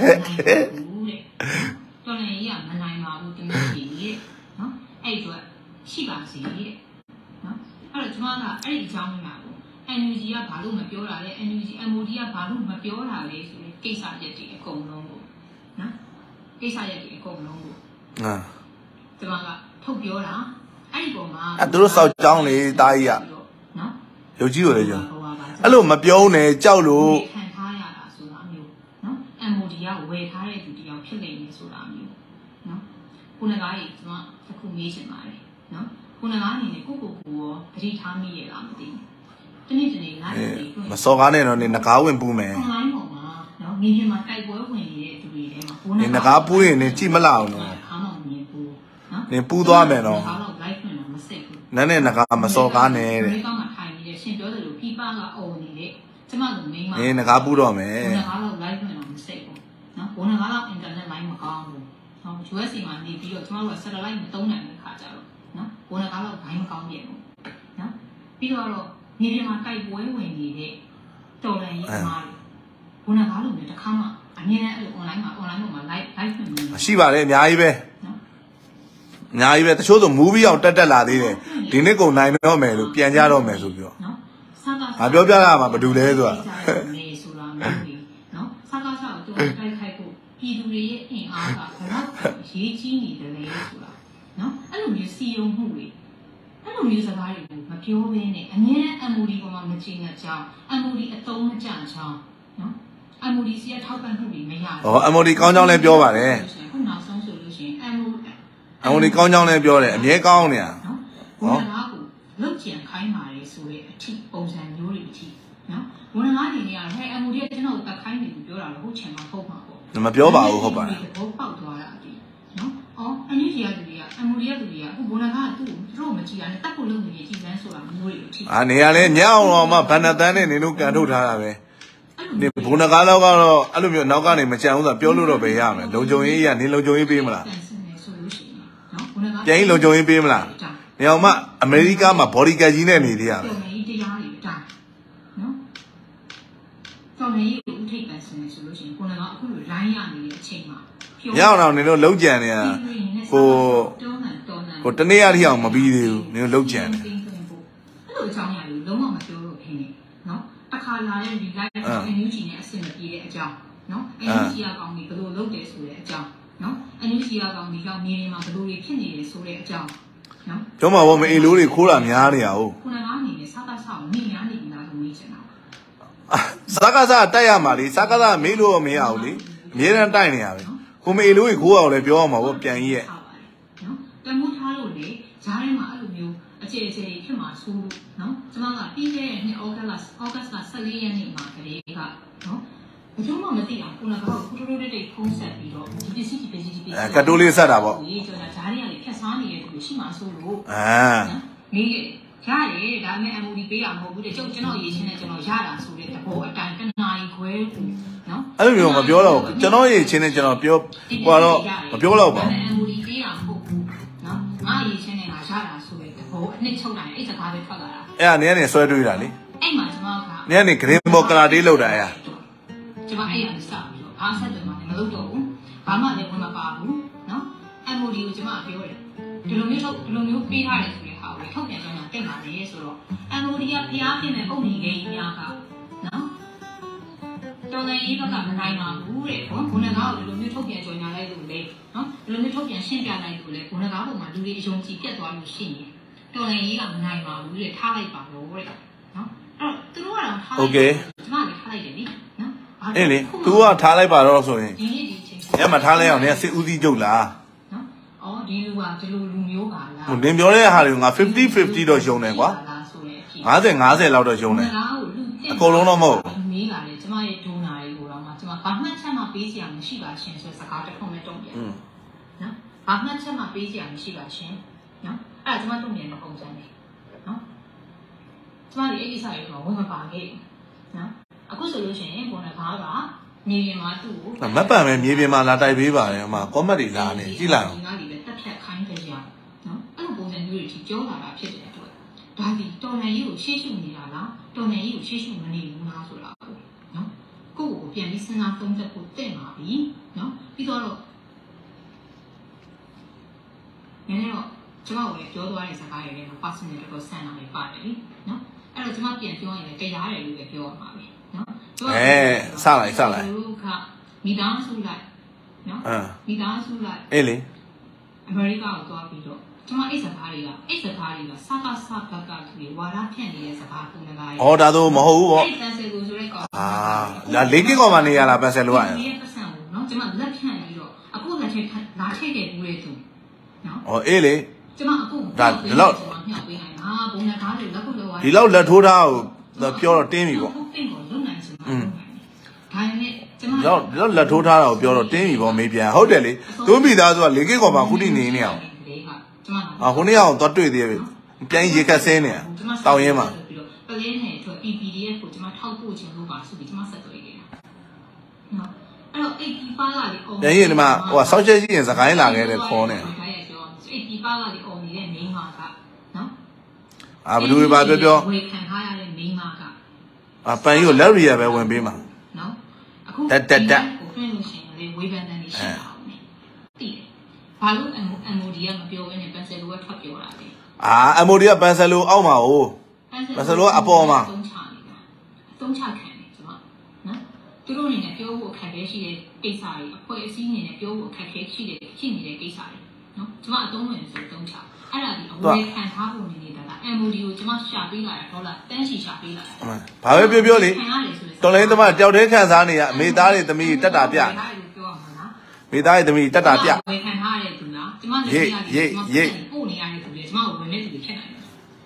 တော်လန်ရေးကမနိုင်ပါဘူးတမီးကြီးတဲ့နော်အဲ့အတွက်ရှိပါစေတဲ့နော်အဲ့တော့ကျွန်မကအဲ့ဒီအကြောင်းမှာကို အန် ယူ ဂျီ ကဘာလို့မပြောတာလဲ အန် ယူ ဂျီ အမ် အို ဒီ ကဘာလို့မပြောတာလဲဆိုတဲ့ကိစ္စရက်တွေအကုန်လုံးကိုနော်ကိစ္စရက်တွေအကုန်လုံးကိုဟာကျွန်မကထုတ်ပြောတာအဲ့ဒီပုံမှာအဲ့သူတို့စောက်ကြောင်းလေတာကြီးကနော်ရုပ်ကြီးကိုလေကျွန်အဲ့လိုမပြောနဲ့ကြောက်လို့ခံထားရတာဆိုတာမျိုးနော် အမ် အို ဒီ ကဝယ်ထားတဲ့သူတယောက်ဖြစ်နေနေဆိုတာမျိုးနော်ခုနကကြီးကျွန်မအခုမေးချင်ပါတယ်နော်ခုနကအနေနဲ့ကိုကိုကိုရောပရိထားမိရလားမသိဘူးတနေ့တနေ့လိုက်မစော်ကားနဲ့တော့နေငကားဝင်ပူးမယ် online ပေါ်မှာနော်မြေပြင်မှာတိုက်ပွဲဝင်နေတဲ့သူတွေထဲမှာနေငကားပူးရင်နေကြည့်မလောက်နော်အားမမြင်ဘူးနော်နေပူးသွားမယ်နော်အားတော့ live ဖွင့်တော့မစိတ်ဘူးနန်းနဲ့ငကားမစော်ကားနဲ့တဲ့ဒီကောင်ကထိုင်နေတယ်ရှင်ပြောတယ်လို့ပြပကအော်နေတဲ့ကျမတို့မိန်းမနေငကားပူးတော့မယ်ငကားတော့ live ဖွင့်တော့မစိတ်ဘူးနော်ဘုံငကားတော့ internet line မကောင်းဘူးနော် ယူ အက်စ် အေ မှာနေပြီးတော့ကျမတို့က satellite မသုံးနိုင်တဲ့ခါကြတော့နော်ဘုံငကားတော့ဘိုင်းမကောင်းပြန်ဘူးနော်ပြီးတော့မြေပြင်မှာတိုက်ပွဲဝင်နေတဲ့တော်လန်ရေးသမားတွေဘုံငကားလို့မျိုးတစ်ခါမှအမြဲတမ်းအဲ့လို online မှာ online ပေါ်မှာ live live ဖွင့်နေရှိပါလေအများကြီးပဲအများကြီးပဲတချို့ဆို movie အောင်တက်တက်လာသေးတယ်ဒီနေ့ကုန်နိုင်တော့မယ်လို့ပြန်ကြတော့မယ်ဆိုပြီးတော့နော်ငါပြောပြရမှာဘာတူလဲဆိုတာနေဆိုတာမျိုးကြီးနော်စကားဆောက်တော့တိုက်ခိုက်ဖို့ပြည်သူတွေရဲ့အင်အားကဘယ်တော့ရေးကြီးနေတယ်လဲဆိုတာနော်အဲ့လိုမျိုးစီယုံမှုတွေအဲ့လိုမျိုးစကားတွေကိုမပြောဘဲနဲ့အမြဲ အမ် အို ဒီ ပေါ်မှာမချင်တဲ့ကြောင်း အမ် အို ဒီ အသုံးမကျချောင်းနော် M O D စီကထောက်ပံ့မှုတွေမရဘူးဟော M O D ကောင်းကြောင်းလည်းပြောပါတယ်ခုနောက်ဆုံးဆိုလို့ရှိရင် M O D M O D ကောင်းကြောင်းလည်းပြောတယ်အမြဲကောင်းနေတာနော်ဝန်ထမ်းကိုလုတ်ကြံခိုင်းပါတယ်ဆိုတဲ့အထိပုံစံမျိုးတွေအထိနော်ဝန်ထမ်းတွေနေရာဟဲ့ M O D ကကျွန်တော်တက်ခိုင်းနေပြီပြောတာလို့ဟုတ်ချင်မှာဟုတ်မှာပေါ့မပြောပါဘူးဟုတ်ပါတယ်ဘောပေါက်သွားတာအတိနော်အော်အန်ယူဂျီကတူတွေက M O D ကတူတွေကအခုဝန်ထမ်းကသူ့ကိုသူတို့မကြည့်ရနဲ့တက်ဖို့လုပ်နေကြည့်စမ်းဆိုတာမျိုးတွေအထိအာနေရာလဲညအောင်တော့မှဘန်နတန်းနဲ့နေလို့ကန်ထုတ်ထားတာပဲဒီဘုံနကားတော့ကတော့အဲ့လိုမျိုးနောက်ကနေမကြံဘူးဆိုပြောလို့တော့ပဲရမယ်လုံခြုံရေးကနေလုံခြုံရေးပေးမလားပြန်ရင်လုံခြုံရေးပေးမလားနေအောင်မှအမေရိကမှာ body guard ကြီးနဲ့နေသေးရပဲတော်နေတရားတွေတာနော်တော်နေဦးထိပ်ပန်စင်ဆိုလို့ရှိရင်ကိုယ်ကအခုလို line ရနေတဲ့အချိန်မှာညအောင်တော့နေလို့လုံကြံနေတာဟိုဟိုတနေ့ရထိအောင်မပြီးသေးဘူးနေလို့လုံကြံနေအဲ့လိုအကြောင်းအရာတွေလုံးဝမပြောလို့ခင်းနေနော်တစ်ခါလာတဲ့ဒီ live အန်ယူဂျီနဲ့အဆင်မပြေတဲ့အကြောင်းနော်အန်ယူဂျီအကောင်ကြီးဘယ်လိုလုပ်တယ်ဆိုတဲ့အကြောင်းနော်အန်ယူဂျီအကောင်ကြီးကမြေပြင်မှာဘယ်လိုတွေဖြစ်နေလဲဆိုတဲ့အကြောင်းနော်ကျောင်းမှာဘောမအေးလို့တွေခိုးတာများနေရအောင်ခုနကနေနဲ့စားတာဆောက်မိများနေပြီလားလို့မေးချင်တာစားကစားတိုက်ရမှာလေစားကစားမေးလို့မရဘူးလေအမြဲတမ်းတိုက်နေရပဲကိုမေးလို့ခိုးအောင်လည်းပြောအောင်ပါဘောပြန်ကြီးရဲ့နော်တမိုးထားလို့လေဈားထဲမှာအဲ့လိုမျိုးအခြေအခြေဖြစ်မှာဆိုလို့နော်ကျမကပြီးခဲ့တဲ့နှစ်ဩဂတ်လဩဂတ်လ十四ရက်နေ့မှာကလေးကနော်ဘယ်သူမှမသိအောင်ခုနကတော့ခုထိုးထိုးတိတ်တိတ်ဖုံးဆက်ပြီးတော့ဒီပစ္စည်းဒီပစ္စည်းဒီပစ္စည်းကတိုးလေးဆက်တာပေါ့ဒီကျွန်တော်ဈားတွေကလေဖြတ်စားနေတဲ့သူရှိမှဆိုလို့အာနေရတယ်ဒါပေမဲ့ M O D ပေးတာမဟုတ်ဘူးတဲ့ကျုပ်ကျွန်တော်ရေးချင်းနဲ့ကျွန်တော်ရတာဆိုတဲ့သဘောအတိုင်းတနာရီခွဲကိုနော်အဲ့လိုမျိုးမပြောတော့ကျွန်တော်ရေးချင်းနဲ့ကျွန်တော်ပြောဟိုတော့မပြောတော့ပါ M O D ပေးတာမဟုတ်ဘူးနော်ငါရေးချင်းနဲ့ငါရတာဆိုတဲ့သဘောအနှစ်ချုပ်နိုင်အဲ့စကားပဲထွက်လာတာအဲ့ဒါနေကနေဆွဲတွေးတာလေအဲ့မှာကျွန်တော်ကနေကနေဂရင်းဘောကလာတေးလောက်တာအဲ့ကျွန်မအဲ့ရစပြီးတော့အားဆက်တယ်မှလည်းမလုပ်တော့ဘူးဘာမှလည်းဝင်မပါဘူးနော် M O D ကိုကျွန်မပြောတယ်ဒီလိုမျိုးထုတ်ဒီလိုမျိုးပေးထားတယ်ဆိုတဲ့ဟာကိုထုတ်ပြန်ကြတာတက်ပါလေဆိုတော့ M O D ကဖျားပြင်းတဲ့ပုံနေကြီးများကနော်တော်လည်းရေးဘက်ကမနိုင်ပါဘူးတဲ့ဘုန်းဘုန်းနဂါကိုဒီလိုမျိုးထုတ်ပြန်ကြော်ညာလိုက်လို့လေနော်ဒီလိုမျိုးထုတ်ပြန်ရှင်းပြလိုက်လို့လေဘုန်းနဂါပေါ်မှာလူတွေအယုံကြည်ပြတ်သွားလို့ရှိရင်တော်လည်းရေးကမနိုင်ပါဘူးတဲ့ထားလိုက်ပါလို့တဲ့နော်အဲ့တော့သူတို့ကတော့ထားလိုက်ကျွန်မလည်းထားလိုက်တယ်နိနော်အေးလေ तू ကထားလိုက်ပါတော့ဆိုရင်ဒီနေ့ဒီချိန်ညမထားလိုက်အောင်နေစစ်ဦးစီးချုပ်လားနော်အော်ဒီလူကဒီလိုလူမျိုးပါလားဟိုနင်ပြောတဲ့ဟာတွေကငါfifty fiftyတော့ယုံတယ်ကွာfifty fiftyလောက်တော့ယုံတယ်အကုန်လုံးတော့မဟုတ်မေးလာတယ်ကျမရဲ့ဒိုနာတွေကိုတော့မှကျမဘာမှချက်မှပေးစရာမရှိပါရှင်ဆိုစကားတစ်ခုနဲ့တုံ့ပြန်နော်ဘာမှချက်မှပေးစရာမရှိပါရှင်နော်အဲ့ဒါကျမတုံ့ပြန်တဲ့ပုံစံလေးနော်ကျမဒီအဲ့ဒီစာရေးတော့ဝင်မပါခဲ့နော်အခုဆိုလို့ရှိရင်ပုံနဲ့ဘာကမြေပြင်မှာသူ့ကိုမတ်ပံပဲမြေပြင်မှာလာတိုက်ပေးပါတယ်အမကွန်မက်တွေလာနေကြည့်လိုက်အောင်ဒီကဒီပဲတက်ဖြတ်ခိုင်းကြရနော်အဲ့လိုပုံစံမျိုးတွေထိကြောလာတာဖြစ်တဲ့အတွက်ဒါဒီတော်နယ်ကြီးကိုရှေ့ရှုနေတာလားတော်နယ်ကြီးကိုရှေ့ရှုမနေဘူးလားဆိုတာပေါ့နော်ကိုယ့်ကိုပြန်ပြီးစဉ်းစားသုံးသပ်ဖို့တင့်ပါပြီနော်ပြီးတော့နည်းနည်းတော့ကျွန်တော်လည်းပြောသွားတဲ့စကားတွေလည်း personal တော့ဆန်လာနေပါတယ်လीနော်အဲ့တော့ကျွန်မပြန်ပြောရင်လည်းတရားတယ်လို့ပဲပြောရမှာပဲနော်အဲစလိုက်စလိုက်မိသားစုလိုက်နော်မိသားစုလိုက်အေးလေအမေရိကကိုသွားပြီးတော့ကျွန်မအဲ့စကားတွေကအဲ့စကားတွေကစကားစကားကတူဝါဒဖြန့်နေတဲ့စကားပုံစံကားတွေအော်ဒါတော့မဟုတ်ဘူးပေါ့အဲ့ပန်ဆယ်ကိုဆိုတဲ့ကောင်အာလာလေးကင်းကောင်မနေရလားပန်ဆယ်လို့ရတယ်ဒီပတ်စံကိုနော်ကျွန်မလက်ဖြန့်ပြီးတော့အခုလက်ထက်လာထည့်ခဲ့ဘူးလေသူနော်အော်အေးလေကျွန်မအခုဒါဒီလောက်မြောက်ပေးနိုင်တာပုံစံကားတွေလက်ခုလောက်ဒီလောက်လက်ထိုးထားကိုပြောတော့တင်းပြီပေါ့อืมဒါနဲ့ကျွန်မတော့ဒီလောက်လက်ထိုးထားတာကိုပြောတော့တင်းပြီပေါ့မေးပြန်ဟုတ်တယ်လေသူမိသားစုကလေးကင်းကောင်မခုတိနေနေအောင်အာခုနေ့အောင်သွားတွေ့သေးပြီပြန်ရေခတ်ဆင်းနေတာတောင်းရင်းမှာပလင်းနဲ့အတွက် P P D F ကိုကျွန်မထောက်ပို့ခြင်းလို့ပါဆိုပြီးကျွန်မဆက်သွယ်ခဲ့တာနော်အဲ့တော့eightyပါးကလေပြန်ရင်ဒီမှာဟိုဆောက်ချက်ရှိရင်စကိုင်းလာခဲ့တဲ့ခေါ်နေ eightyပါးကလေអော်နေတဲ့မိန်းမကနော်အာဘယ်လိုပဲပြောပြောဝေခံထားရတဲ့မိန်းမကအာပန်ကြီးကိုလက်ရီရပဲဝင်ပေးမှာနော်အခုတက်တက်တက်ကိုဖွင့်လို့ရှိရင်လေဝေဖန်တဲ့နေရှိတာအောင်တည်တယ်ဘာလို့ M O D ကမပြောဘဲနဲ့ပန်ဆယ်လိုကထွက်ပြောတာလဲအာ M O D ကပန်ဆယ်လိုအောက်မှာဟိုပန်ဆယ်လိုကအပေါ်မှာသုံးချနေတာသုံးချခံတယ်ကျွန်မနော်သူတို့အနေနဲ့ပြောဖို့အခက်အခဲရှိတဲ့ကိစ္စတွေအဖွဲ့အစည်းအနေနဲ့ပြောဖို့အခက်အခဲရှိတဲ့ရှိနေတဲ့ကိစ္စတွေနော်ကျွန်မအသုံးဝင်ဆိုသုံးချအဲ့ဒါဒီအဝေခံထားဖို့နေနေတာလား M O D ကိုကျွန်မရှာပေးလာတာဒေါ်လာတန်းချီရှာပေးလာတာဘာပဲပြောပြောလေတော်လိုင်းသမားတယောက်တည်းခံစားနေရအမေသားတွေသမီးတက်တာပြမိသားရဲ့သမီးတက်တာပြဝယ်ခံထားတဲ့သူလားကျွန်မနေရာရေးရေးပို့နေရတဲ့သူလေကျွန်မကိုဝင်နေသူဖြစ်နိုင်တယ်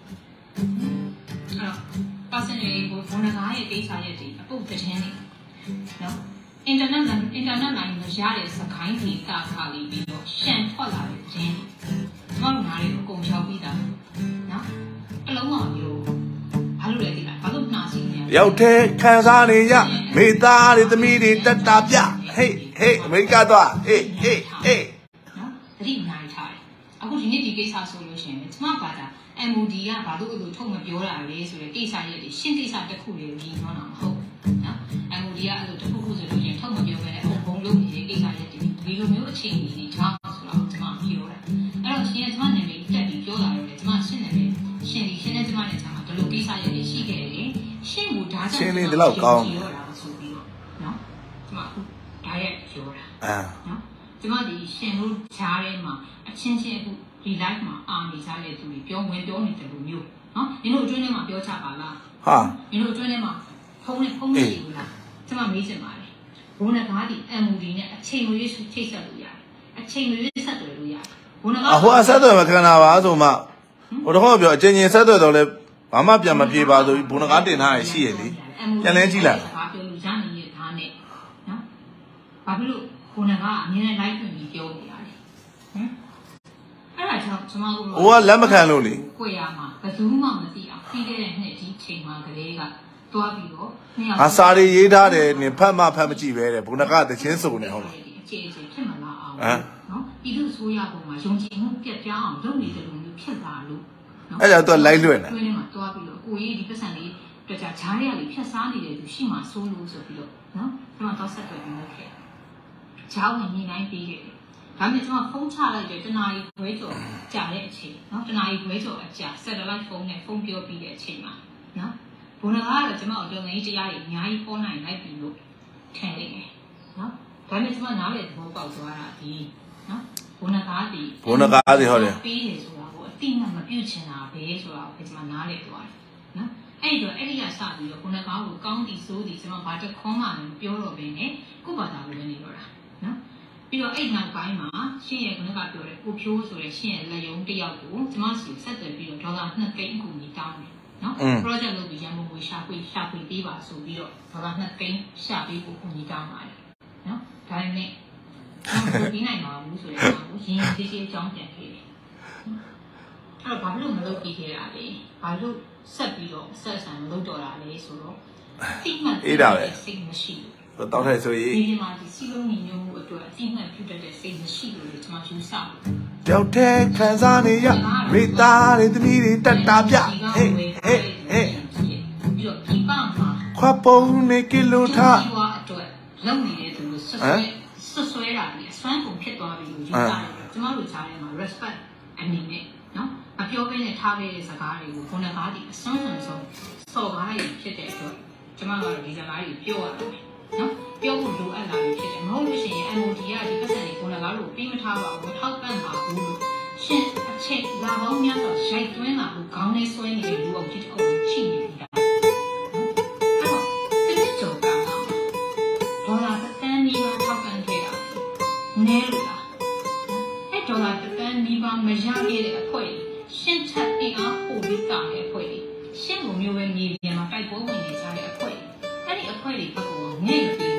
အဲ့တော့ personal ကိုဘုံနဂါးရဲ့ကိစ္စရဲ့ဒီအပုတ်တခြင်းနေနော် internet internet line မရတဲ့စကိုင်းဒေတာခါလေးပြီးတော့ရှန်ထွက်လာတဲ့ခြင်းကျွန်တော်တို့နားလေးကိုအကုန်ချောက်ပြီးသားနော်အလုံးအောင်မျိုးဘာလို့လဲဒီလားဘာလို့နှာစီနေရရောက်တဲ့ခံစားနေရမိသားတွေသမီးတွေတက်တာပြဟေးဟေးအမေရိကသွားဟေးဟေးဟေးနော်တတိနိုင်ထားတယ်အခုဒီနေ့ဒီကိစ္စဆိုလို့ရှိရင်ကျွန်မဘာသာ M O D ကဘာလို့အဲ့လိုထုတ်မပြောတာလဲဆိုတဲ့ကိစ္စရဲ့ရှင်းကိစ္စတစ်ခုလေးကိုညီနော်မဟုတ်နော် M O D ကအဲ့လိုတစ်ခုခုဆိုလို့ရှိရင်ထုတ်မပြောဘဲနဲ့အုံဘုံလုံးနေတဲ့ကိစ္စရဲ့ဒီဒီလိုမျိုးအခြေအနေတွေကြောင့်ဆိုတော့ကျွန်မပြောတာအဲ့တော့ရှင်ကကျွန်မနာမည်တက်ပြီးပြောလာတော့လေကျွန်မရှင်းတယ်လေရှင်ဒီရှင်းတဲ့ကျွန်မနဲ့ကျွန်မဒီလိုကိစ္စရဲ့ရှိခဲ့တယ်ရှင်းကိုဒါကြောင့်ရှင်းနေတယ်လို့ကောင်းပြောတာဆိုပြီးတော့နော်ကျွန်မအခုဒါရဲ့ပြောတာအာနော်ကျွန်မဒီရှင်တို့ဂျားထဲမှာအချင်းချင်းအခုဒီ live မှာအာနေကြတဲ့သူတွေပြောဝင်ပြောနေတယ်လို့မျိုးနော်ဒီလိုအတွင်းထဲမှာပြောချပါလားဟာဒီလိုအတွင်းထဲမှာဖုန်းနဲ့ဖုန်းမရှိဘူးလားကျွန်မမေးချင်ပါတယ်ဘုန်းနဲ့ကားဒီ M O D နဲ့အချိန်မရွေးချိတ်ဆက်လို့ရတယ်အချိန်မရွေးဆက်တယ်လို့ရတယ်ဘုန်းနဲ့အဟိုအဆက်တယ်မခဏပါဆိုမှဟိုတော့ပြောအချင်းချင်းဆက်တယ်တော့လဲဘာမှပြန်မပြေပါဆိုဘုန်းနဲ့ကားတင်ထားရရှိရလေပြန်လဲကြည့်လိုက်ဘာပြောလို့ရနိုင်ရတာနဲ့နော်ဘာဖြစ်လို့ဘုန်းနဲ့ကားအမြဲတမ်း live ပြင်ပြီးပြောနေရတယ်ဟမ်အဲ့ဒါကြောင့်ကျွန်မတို့ဟိုကလက်မခံလို့လေကိုရမှာဘယ်သူမှမသိအောင်ပြီးခဲ့တဲ့နှစ်ဒီချိန်မှာကလေးကတွားပြီးတော့ဟာစာရီရေးထားတယ်နင်ဖတ်မှဖတ်မကြည့်ပဲတဲ့ဘုန်းကတချင်းစုံနေဟုတ်လားအခြေအခြေဖြစ်မလားအောင်နော်ပြည်သူဆိုရပုံမှာယုံကြည်မှုပြတ်ပြားအောင်လုပ်နေတဲ့လူမျိုးဖြစ်လာလို့နော်အဲ့ဒါတော့လိုက်လွှင့်တယ်တွင်းထဲမှာတွားပြီးတော့အကိုကြီးဒီပတ်စံလေးတွေ့ကြဂျားရလေးဖြတ်စားနေတဲ့သူရှိမှဆိုးလို့ဆိုပြီးတော့နော်ကျွန်တော်တော့ဆက်တွေ့ပြီးလုပ်ခဲ့ဂျားဝင်နေနိုင်ပြီးခဲ့ဒါပေမဲ့ကျွန်တော်ဖုန်းချလိုက်တယ်တနာရီခွဲကျော်ကြာတဲ့အချိန်နော်တနာရီခွဲကျော်အကြာ satellite phone နဲ့ဖုန်းပြောပြီးတဲ့အချိန်မှာနော်ဘုံနဂါကတော့ကျွန်မတို့ငယ်ကြီးတရားတွေအများကြီးပေါ်နိုင်လိုက်ပြီလို့ထင်နေတယ်နော်ဒါပေမဲ့ကျွန်မနားလေသဘောပေါက်သွားတာဒီနော်ဘုံနဂါဒီဘုံနဂါဒီဟုတ်တယ်ပြီးတယ်ဆိုတာကိုအတိအမှန်မပြုတ်ချင်တာပဲဆိုတာကိုကျွန်မနားလေသွားတယ်နော်အဲ့တော့အဲ့ဒီကစပြီးတော့ဘုံနဂါကိုကောင်းတီဆိုးတီကျွန်မဘာတစ်ခေါမှမပြောတော့ဘဲနဲ့ကိုယ့်ဘာသာကိုပဲနေတော့တာနော်ပြီးတော့အဲ့နောက်ပိုင်းမှာရှင်းရဲ့ခုနကပြောတဲ့ကိုဖြိုးဆိုတဲ့ရှင်းရဲ့လက်ယုံတစ်ယောက်ကိုကျွန်မစီဆက်သွယ်ပြီးတော့ဒေါ်လာနှစ်သိန်းအကူအညီတောင်းတယ်နော် project လုပ်ပြီးရန်ကုန်ကိုရှာဖွေရှာဖွေပေးပါဆိုပြီးတော့ဒေါ်လာနှစ်သိန်းရှာပေးဖို့အကူအညီတောင်းပါတယ်နော်ဒါပေမဲ့ကျွန်တော်ဒီနိုင်မှာဘူးဆိုတော့ရင်းရှင်းရှင်းအကြောင်းပြန်ခဲ့တယ်အဲ့တော့ဘာလို့မလုပ်ပြီးခဲ့တာလဲဘာလို့ဆက်ပြီးတော့ဆက်ဆံမလုပ်တော့တာလဲဆိုတော့စိတ်မှအေးတာပဲစိတ်မရှိဘူးတောင်းထိုင်ဆိုရင်ဒီမှာဒီစီလုံးညီညွတ်မှုအတွက်အတိအမှန်ပြုတတ်တဲ့စိတ်မရှိလို့ကျွန်တော်ယူဆတယ်ကြောက်တဲ့ခံစားနေရမိသားတွေသမီးတွေတက်တာပြဟေးဟေးဟေးပြီးတော့ဒီပန်းမှာခွာပုံနေကီလိုထားအတွက်လုံနေတဲ့သူဆွဆွဲဆွဆွဲတာပြီးအစွမ်းကုန်ဖြစ်သွားပြီလို့ယူဆတယ်ကျွန်တော်တို့ခြားထဲမှာ respect အနေနဲ့နော်အပြောပေးနဲ့ထားခဲ့တဲ့စကားတွေကိုဘုံနဲ့ကားဒီအစွမ်းဆုံးဆုံးစော်ကားရဖြစ်တဲ့အတွက်ကျွန်တော်တို့ဒီစကားတွေပြောရတယ်နော်ပြောဖို့လိုအပ်လာပြီဖြစ်တယ်မဟုတ်လို့ရှိရင် M O D ကဒီပတ်စံလေးကိုလည်းကားလို့ပြီးမထားပါဘူးထောက်ပံ့ပါဘူးလို့ရှင်းအချက်လာပေါင်းများစွာရိုက်သွင်းလာလို့ခေါင်းနဲ့ဆွဲနေတဲ့လူအောင်ဖြစ်အောင်ချိနေပြီလားအဲ့တော့ဒီကြောကဒေါ်လာတန်းနီးပါးထောက်ပံ့ခဲ့တာနဲလို့လားအဲ့ဒေါ်လာတန်းနီးပါးမရခဲ့တဲ့အဖွဲ့ရှင်းချက်အင်အားပိုပြီးတာတဲ့အဖွဲ့ရှင်းလိုမျိုးပဲမြေပြင်မှာတိုက်ပွဲဝင်နေကြတဲ့အဖွဲ့အဲ့ဒီအဖွဲ့တွေဘက်ကငဲ့ပြီး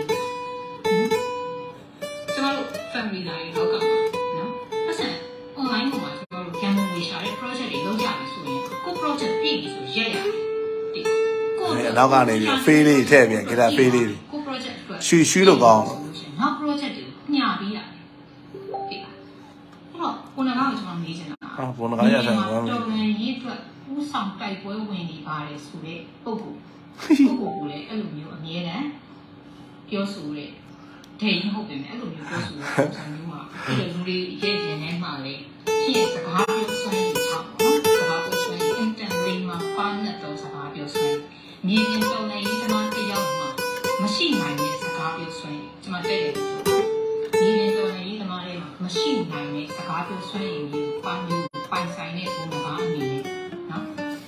ကျွန်တော်တို့ family တွေလောကမှာနော်အဲ့ဆန် online မှာကျွန်တော်တို့ game ဝင်ရှာတဲ့ project တွေလုပ်ကြပြီဆိုရင်ကို project ပြည့်ပြီဆိုရက်ရတယ်ဒီကိုအနောက်ကနေပြီး fail လေးထည့်ပြန်ကြတာ fail လေးကို project အတွက်ရွှေရွှေလို့ကောင်းနောက် project တွေကိုညှာပြီးရတယ်ဒီအဲ့တော့ကိုနာကတော့ကျွန်တော်နေချင်တာဟာဘုံနဂါရဆိုင်ဘာလို့တော်ရင်ရေးအတွက်ဦးဆောင်တိုက်ပွဲဝင်နေပါတယ်ဆိုတဲ့ပုံကိုပုံကိုလည်းအဲ့လိုမျိုးအမြဲတမ်းပြောဆိုတဲ့ဒိန်ဟုတ်တယ်အဲ့လိုမျိုးပြောဆိုတဲ့ပုံစံမျိုးမှာဒီလိုလူတွေရဲ့ရင်ထဲမှာလေရှင်းစကားပြောဆွဲနေချောင်းနော်စကားပြောဆွဲအင်တန်လေးမှာပါနဲ့တော့စကားပြောဆွဲမြေပြင်စုံနေရေးသမားတယောက်မှာမရှိနိုင်တဲ့စကားပြောဆွဲကျွန်မတဲ့တယ်မြေပြင်စုံနေရေးသမားတွေမှာမရှိနိုင်တဲ့စကားပြောဆွဲရင်ပါမျိုးပိုင်ဆိုင်တဲ့ဘုံကအနေနဲ့နော်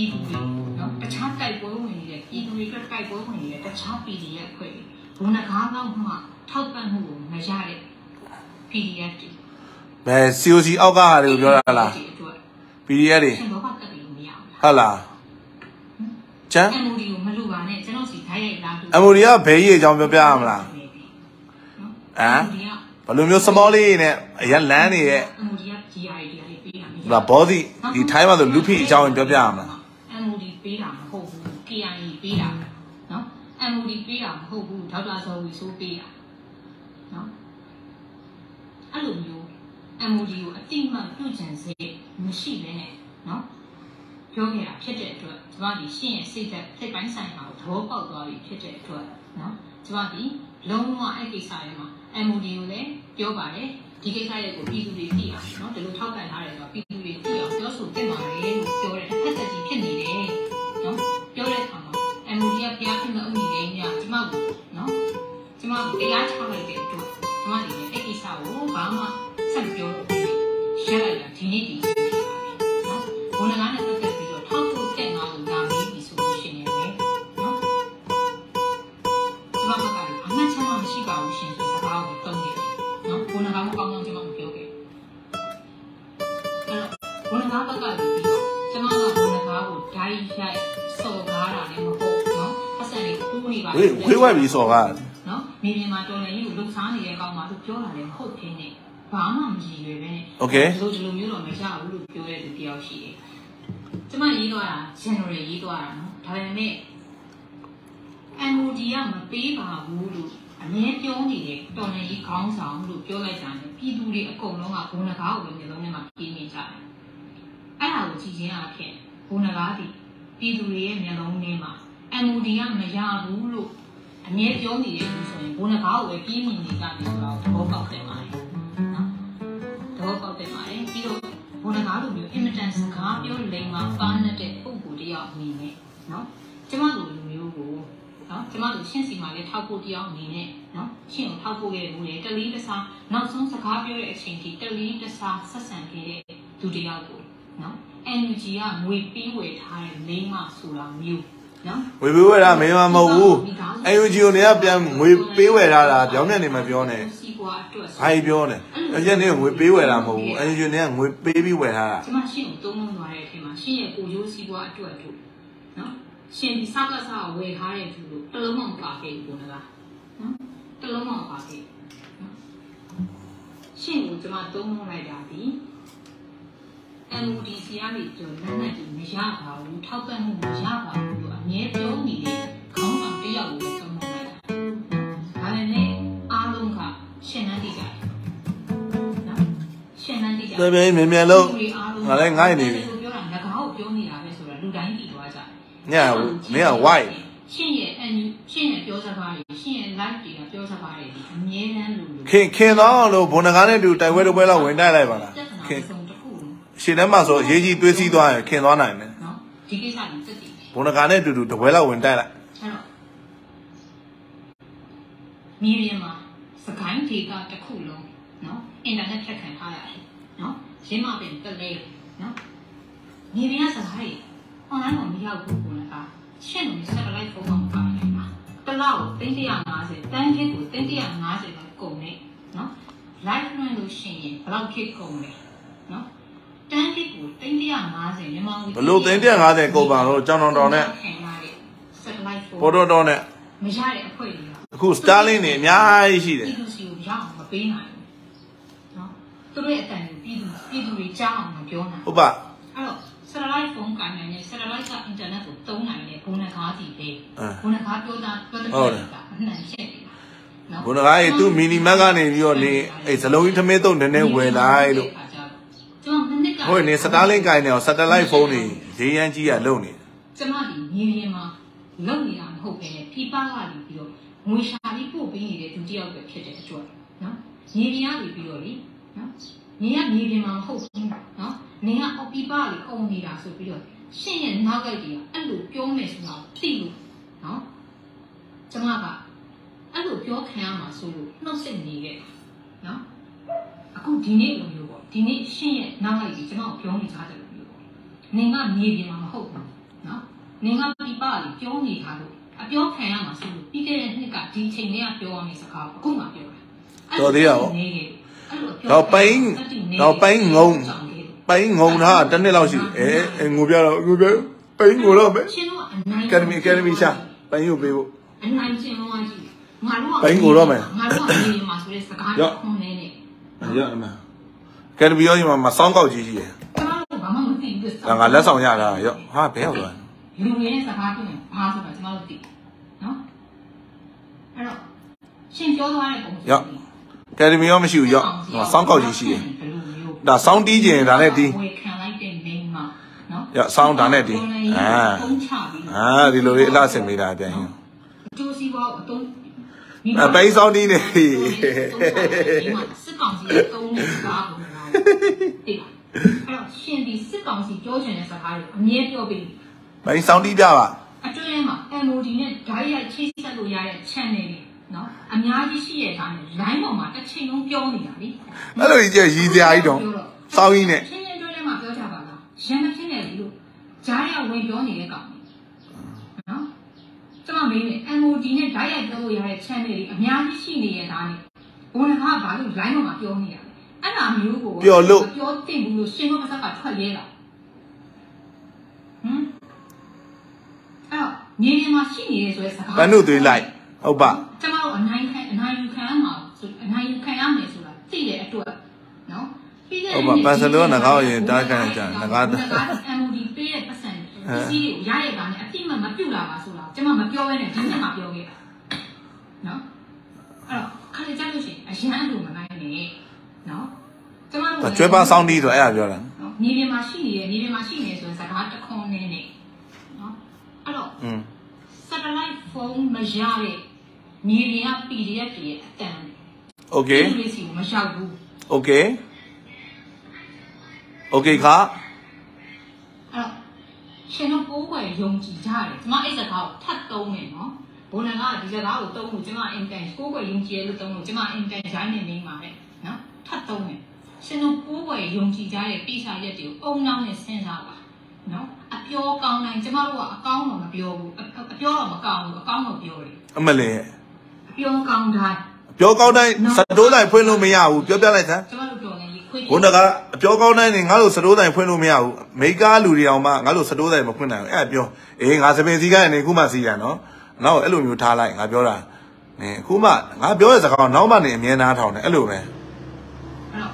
ပြည်သူတွေနော်တခြားတိုက်ပွဲဝင်နေတဲ့ပြည်သူတွေအတွက်တိုက်ပွဲဝင်နေတဲ့တခြား P D F ဖွဲ့တွေဘုံနဂါးကောင်းမှထောက်ပံ့မှုကိုမရတဲ့ P D F တွေဘယ် C O C အောက်ကဟာတွေကိုပြောတာလား P D F တွေဟုတ်လားချမ်း M O D ကိုမလူပါနဲ့ကျွန်တော်စီထိုက်ရိုက်လာတူ M O D ကဘယ်ရေးအကြောင်းပြောပြရမလားဟမ်ဘယ်လိုမျိုး small လေးနဲ့အရင်လမ်းနေရဲ့ M O D က G I D လေးပေးတာဒါဘောဒီဒီထိုင်းမှာဆိုလူဖိအကြောင်းပြောပြရမလား M O D ပေးတာမဟုတ်ဘူး K I A ပေးတာနော် M O D ပေးတာမဟုတ်ဘူးဒေါက်တာဇော်ဝီဆိုးပေးတာနော်အဲ့လိုမျိုး M O D ကိုအတိအမှန်ပြုကျင်စေမရှိဘဲနဲ့နော်ပြောခဲ့တာဖြစ်တဲ့အတွက်ကျမဒီရှင်းရဲ့စိတ်သက်စိတ်ပိုင်းဆိုင်ရာကိုသဘောပေါက်သွားပြီဖြစ်တဲ့အတွက်နော်ကျမဒီလုံးဝအဲ့ကိစ္စတွေမှာ M O D ကိုလည်းပြောပါတယ်ဒီကိစ္စရဲ့ကိုပြည်သူတွေသိအောင်နော်ဒီလိုထောက်ပံ့ထားတယ်ဆိုတော့ပြည်သူတွေသိအောင်ပြောဆိုတင်ပါတယ်လို့ပြောတယ်တစ်ဖက်သက်ကြီးဖြစ်နေတယ်နော်ပြောတဲ့အခါမှာ M O D ကပြားဖြစ်မဲ့အုပ်ကြီးလေးညကျမကိုနော်ကျမကိုတရားချလိုက်တဲ့အတွက်ကျမဒီရဲ့အဲ့ကိစ္စကိုဘာမှဆက်ပြောလို့ရှင်းလိုက်တာဒီနေ့ဒီနော်ဘုံငါးနဲ့ပတ်သက်ပြီးတော့ထောက်ဖို့တက်ငါ့ကိုလာပြီးပြီဆိုလို့ရှိရင်လည်းနော်ကျမဘက်ကအမှန်ချမ်းမရှိပါဘူးရှင်ဆိုစကားကိုတုံးနေတယ်နော်ဘုံငါးမကောင်းအောင်ကျမမပြောခဲ့အဲ့တော့ဘုံငါးဘက်ကပြီးတော့ကျမကဘုံငါးကိုဓာတ်ရိုက်စော်ကားတာလည်းမဟုတ်နော်ပတ်စံလေးကူးနေပါဝေးဝေးဝိုက်ပြီးစော်ကားနော်မြေပြင်မှာတော်လည်းကြီးကိုလှုပ်ရှားနေတဲ့အကောင်မှသူပြောတာလည်းမဟုတ်ခင်းနဲ့ဘာမှမကြည့်ရွယ်ပဲနဲ့โอเคဒီလိုဒီလိုမျိုးတော့မရဘူးလို့ပြောတဲ့သူတယောက်ရှိတယ်ကျမရေးသွားတာ general ရေးသွားတာနော်ဒါပေမဲ့ M O D ကမပေးပါဘူးလို့အမြဲပြောနေတဲ့တော်လည်းကြီးခေါင်းဆောင်လို့ပြောလိုက်ကြတယ်ပြည်သူတွေအကုန်လုံးကဘုံနဂါးကိုပဲမျိုးလုံးထဲမှာပြေးနေကြတယ်အဲ့ဒါကိုကြည့်ချင်းအဖြစ်ဘုံနဂါးဒီပြည်သူတွေရဲ့မျိုးလုံးထဲမှာ M O D ကမရဘူးလို့အမြဲပြောနေတဲ့သူဆိုရင်ဘုံနဂါးကိုပဲပြေးနေနေကြတယ်ဆိုတော့သဘောပေါက်တယ်မှာတော့ပေါက်တယ်ပါတယ်ပြီးတော့ဘုံနဂါးလိုမျိုးအင်မတန်စကားပြောလိမ္မာပါတဲ့ပုံကိုတယောက်အနေနဲ့နော်ကျမတို့လူမျိုးကိုနော်ကျမတို့ရှင်းစီမှာလည်းထောက်ဖို့တယောက်အနေနဲ့နော်ရှင်းကိုထောက်ဖို့ခဲ့ဘူးလေတလီးတစားနောက်ဆုံးစကားပြောတဲ့အချိန်ထိတလီးတစားဆက်ဆံခဲ့တဲ့သူတယောက်ကိုနော် N U G ကငွေပေးဝယ်ထားတဲ့လိမ္မာဆိုတာမျိုးနော်ဝေပေးဝယ်တာမင်းမမဟုတ်ဘူး N U G ကိုနေကပြန်ငွေပေးဝယ်ထားတာပြောင်းပြန်နေမှပြောနေဘာကြီးပြောနေအရင်နေငွေပေးဝယ်တာမဟုတ်ဘူး N U G နေကငွေပေးပြီးဝယ်ထားတာကျမရှင်းကိုသုံးလုံးသွားတဲ့အချိန်မှာရှင်းရဲ့ကိုရိုးစီးပွားအတွက်တို့နော်ရှင်းဒီစကားစားဝယ်ထားတဲ့သူတို့တလုံးမှပါခဲ့ဘူးနော်နော်တလုံးမှပါခဲ့နော်ရှင်းကိုကျမသုံးလုံးလိုက်တာဒီ M O D စီကနေပြောလက်နဲ့မရပါဘူးထောက်ပံ့မှုမရပါဘူးလို့အမြဲပြောနေတဲ့ခေါင်းဆောင်တယောက်ကိုသုံးလုံးလိုက်တာဒါပေမဲ့အားလုံးကရှင်းနှမ်းတည်ကြတယ်နော်ရှင်းနှမ်းတည်ကြတယ်ပြပြမြင်မြင်လို့ငါလည်းငိုက်နေပြီပြောတာငါကောက်ပြောနေတာပဲဆိုတော့လူတိုင်းသိသွားကြတယ်ညမင်းက white ရှင်းရဲ့အန်ရှင်းရဲ့ပြောစကားတွေရှင်းရဲ့ live တွေကပြောစကားတွေအမြဲတမ်းလူခင်ခင်တော့လို့ဘုံနဂါးနဲ့တူတိုက်ပွဲတစ်ပွဲလောက်ဝင်တိုက်လိုက်ပါလားခင်ရှင်းထဲမှာဆိုရေးကြီးသွေးစည်းသွားရင်ခင်သွားနိုင်တယ်နော်ဒီကိစ္စကိုတက်တည်ဘုံနဂါးနဲ့တူတူတစ်ပွဲလောက်ဝင်တိုက်လိုက်အဲ့တော့မြေပြင်မှာစကိုင်းဒေတာတစ်ခုလုံးနော်အင်တာနက်ဖြတ်ခံထားရတယ်နော်ရင်းမပင်တက်လေနော်မြေပြင်ကစကားတွေ online မှာမရောက်ဘူးဘုံနဂါးရှင်းလို့ satellite phone မှာပါနေမှာတလောက်သိန်းone hundred fiftyတန်းခစ်ကိုသိန်းone hundred fiftyပဲကုန်နေနော် live လွှင့်လို့ရှိရင်ဘယ်လောက်ခစ်ကုန်လဲနော်တန်းခစ်ကိုသိန်းone hundred fiftyမြန်မာငွေဘလို့သိန်းone hundred fiftyကုန်ပါတော့ကြောင်တောင်တောင်နဲ့ satellite phone ပေါ်တော့တော့နဲ့မရတဲ့အခွင့်အရေးအခု Starlink နေအများကြီးရှိတယ်ပြည်သူစီကိုရအောင်မပေးနိုင်ဘူးနော်သူတို့ရဲ့အတန်ကိုပြည်သူပြည်သူတွေကြားအောင်မပြောနိုင်ဟုတ်ပါအဲ့တော့ satellite phone ကိုင်နိုင်တဲ့ satellite က internet ကိုသုံးနိုင်တဲ့ဘုံနဂါးစီပဲဘုံနဂါးပြောတာပြောတဲ့ပြောတာအနှံ့ချက်တယ်နော်ဘုံနဂါးကြီးသူမီနီမတ်ကနေပြီးတော့နေအဲ့ဇလုံးကြီးထမင်းတုံနည်းနည်းဝယ်လိုက်လို့ကျွန်တော်နှစ်ကဟိုနေ Starlink ကိုင်နေအောင် satellite phone တွေဈေးရမ်းကြီးရလုံနေကျွန်တော်ဒီမြေပြင်မှာလုံနေတာမဟုတ်ပဲပြပကနေပြီးတော့ငွေရှာပြီးပို့ပေးနေတဲ့သူတယောက်ပဲဖြစ်တဲ့အတွက်နော်မြေပြင်ကနေပြီးတော့လေနော်နေကမြေပြင်မှာမဟုတ်ဘူးနော်နေကအပြပလေးအုံနေတာဆိုပြီးတော့ရှင်းရဲ့နောက်ကတည်းကအဲ့လိုပြောမယ်ဆိုတော့သိလို့နော်ကျွန်မကအဲ့လိုပြောခံရမှာဆိုလို့နှုတ်ဆက်နေခဲ့နော်အခုဒီနေ့လိုမျိုးပေါ့ဒီနေ့ရှင်းရဲ့နောက်ကတည်းကကျွန်တော်ပြောနေကြတယ်လို့မျိုးပေါ့နေကမြေပြင်မှာမဟုတ်ဘူး你讲比巴里表你他都，啊表看呀嘛是，比个那个之前那样表我们是靠公嘛表啦。 多啲啊！老兵，老兵我，兵我他真係老師，誒誒我表啦，我表兵我啦咩？跟住咪跟住咪下，兵有兵冇？兵我啦咩？有，有咩？跟住咪有嘛嘛上高機器。嗱，我嚟上下啦，有，嚇邊有㗎？ လူရင်းစကားပြောရင်ဘာဆိုတာကျွန်တော်တို့သိနော်အဲ့တော့ရှင်ပြောသွားတဲ့ပုံစံရောကယ်ဒမီရောမရှိဘူးရောစောင်းကောက်ကြီးရှိတယ်ဒါစောင်းတီးကျင်ဒါနဲ့တီးဝေခံလိုက်တဲ့မိန်းမနော်ရောစောင်းဒါနဲ့တီးအာအာဒီလိုလေးအလားဆင်မိတာပြန်ရင်ကျိုးစီးပွားအတုံးအပိစောင်းတီးနေစစ်ကောင်စီရဲ့တုံးတဲ့စကားကိုသိလားအဲ့တော့ရှင်ဒီစစ်ကောင်စီပြောချင်တဲ့စကားကိုအမြဲပြောပြီးမင်းစောင်းတီးပြပါအတွင်းမှာ M O D နဲ့ဓာတ်ရိုက်ချိတ်ဆက်လို့ရတဲ့ channel တွေနော်အများကြီးရှိရတာနဲ့ line ပေါ်မှာတစ်ချိန်လုံးပြောနေတာလी အဲ့လိုကြီးရည်စရာကြီးတော့စောင်းကြီးနဲ့ချင်းချင်းတွဲထဲမှာပြောကြပါလားရန်မဖြစ်နေဘူးလို့ဂျားရဝင်ပြောနေတဲ့ကောင်နော်ကျွန်မမေးနေ M O D နဲ့ဓာတ်ရိုက်ပြောလို့ရတဲ့ channel တွေအများကြီးရှိနေရတာနဲ့ဘုံကဘာလို့ line ပေါ်မှာပြောနေရလဲအဲ့ဒါမျိုးကိုပြောလို့ပြောတင်ဘူးလို့ရှင်းမပတ်ကထွက်ရဲတာဟမ်အဲ့မြေပြင်မှာရှိနေရဆိုတဲ့စကားဘန်တို့သွေးလိုက်ဟုတ်ပါကျွန်တော်အနိုင်ခံအနိုင်ယူခံရမှာဆိုအနိုင်ယူခံရမယ်ဆိုတာသိတဲ့အတွက်နော်ပြီးတဲ့ဟုတ်ပါပန်ဆယ်လိုကငကားရင်တားခံကြငကား M O D ပေးတဲ့ပတ်စံပစ္စည်းကိုရရတာနဲ့အတိမမပြုတ်လာပါဆိုတာကျွန်မမပြောဘဲနဲ့ဒီနေ့မှပြောခဲ့တာနော်အဲ့တော့ခါလေးကြလို့ရှိရင်အရန်အလိုမနိုင်နဲ့နော်ကျွန်မတို့ကျွဲပါစောင်းတီးဆိုအဲ့ဒါပြောတာနော်မြေပြင်မှာရှိနေတယ်မြေပြင်မှာရှိနေဆိုတဲ့စကားတစ်ခွန်းနဲ့နဲ့နော်အဲ့တော့อืม satellite phone မရတဲ့မြေပြင်က P D F တွေအတန် Okay ဒီစီမရှောက်ဘူး Okay Okay ခါအဲ့ရှင်တို့ပိုးွယ်ယုံကြည်ကြတယ်ကျွန်မအဲ့စကားကိုထပ်သုံးမယ်နော်ဘုံကဒီစကားကိုသုံးလို့ကျွန်မ intern ပိုးွယ်ယုံကြည်ရလို့သုံးလို့ကျွန်မ intern ဂျိုင်းနေနေမှာလေနော်ထပ်သုံးမယ်ရှင်တို့ပိုးွယ်ယုံကြည်ကြတဲ့ပိစာရက်တွေကိုအုံနောက်နဲ့စဉ်းစားပါနော်အပြောကောင်းတိုင်းကျမတို့ကအကောင်းတော့မပြောဘူးအပြောတော့မကောင်းဘူးအကောင်းတော့ပြောတယ်အမလေးအပြောကောင်းတိုင်းအပြောကောင်းတိုင်းစတိုးတိုင်းဖွင့်လို့မရဘူးပြောပြလိုက်စမ်းကျမတို့ပြောနေခွေးဘုန်းတကအပြောကောင်းတိုင်းနေငါတို့စတိုးတိုင်းဖွင့်လို့မရဘူးမိကားလူတွေအောင်မှငါတို့စတိုးတိုင်းမဖွင့်နိုင်ဘူးအဲ့ဒါပြောအေးငါစပင်စည်းကိုင်းနေခုမှစီးရနော်နောက်အဲ့လိုမျိုးထားလိုက်ငါပြောတာနေအခုမှငါပြောတဲ့စကားနောက်မှနေအမြဲနားထောင်တယ်အဲ့လိုပဲအဲ့တော့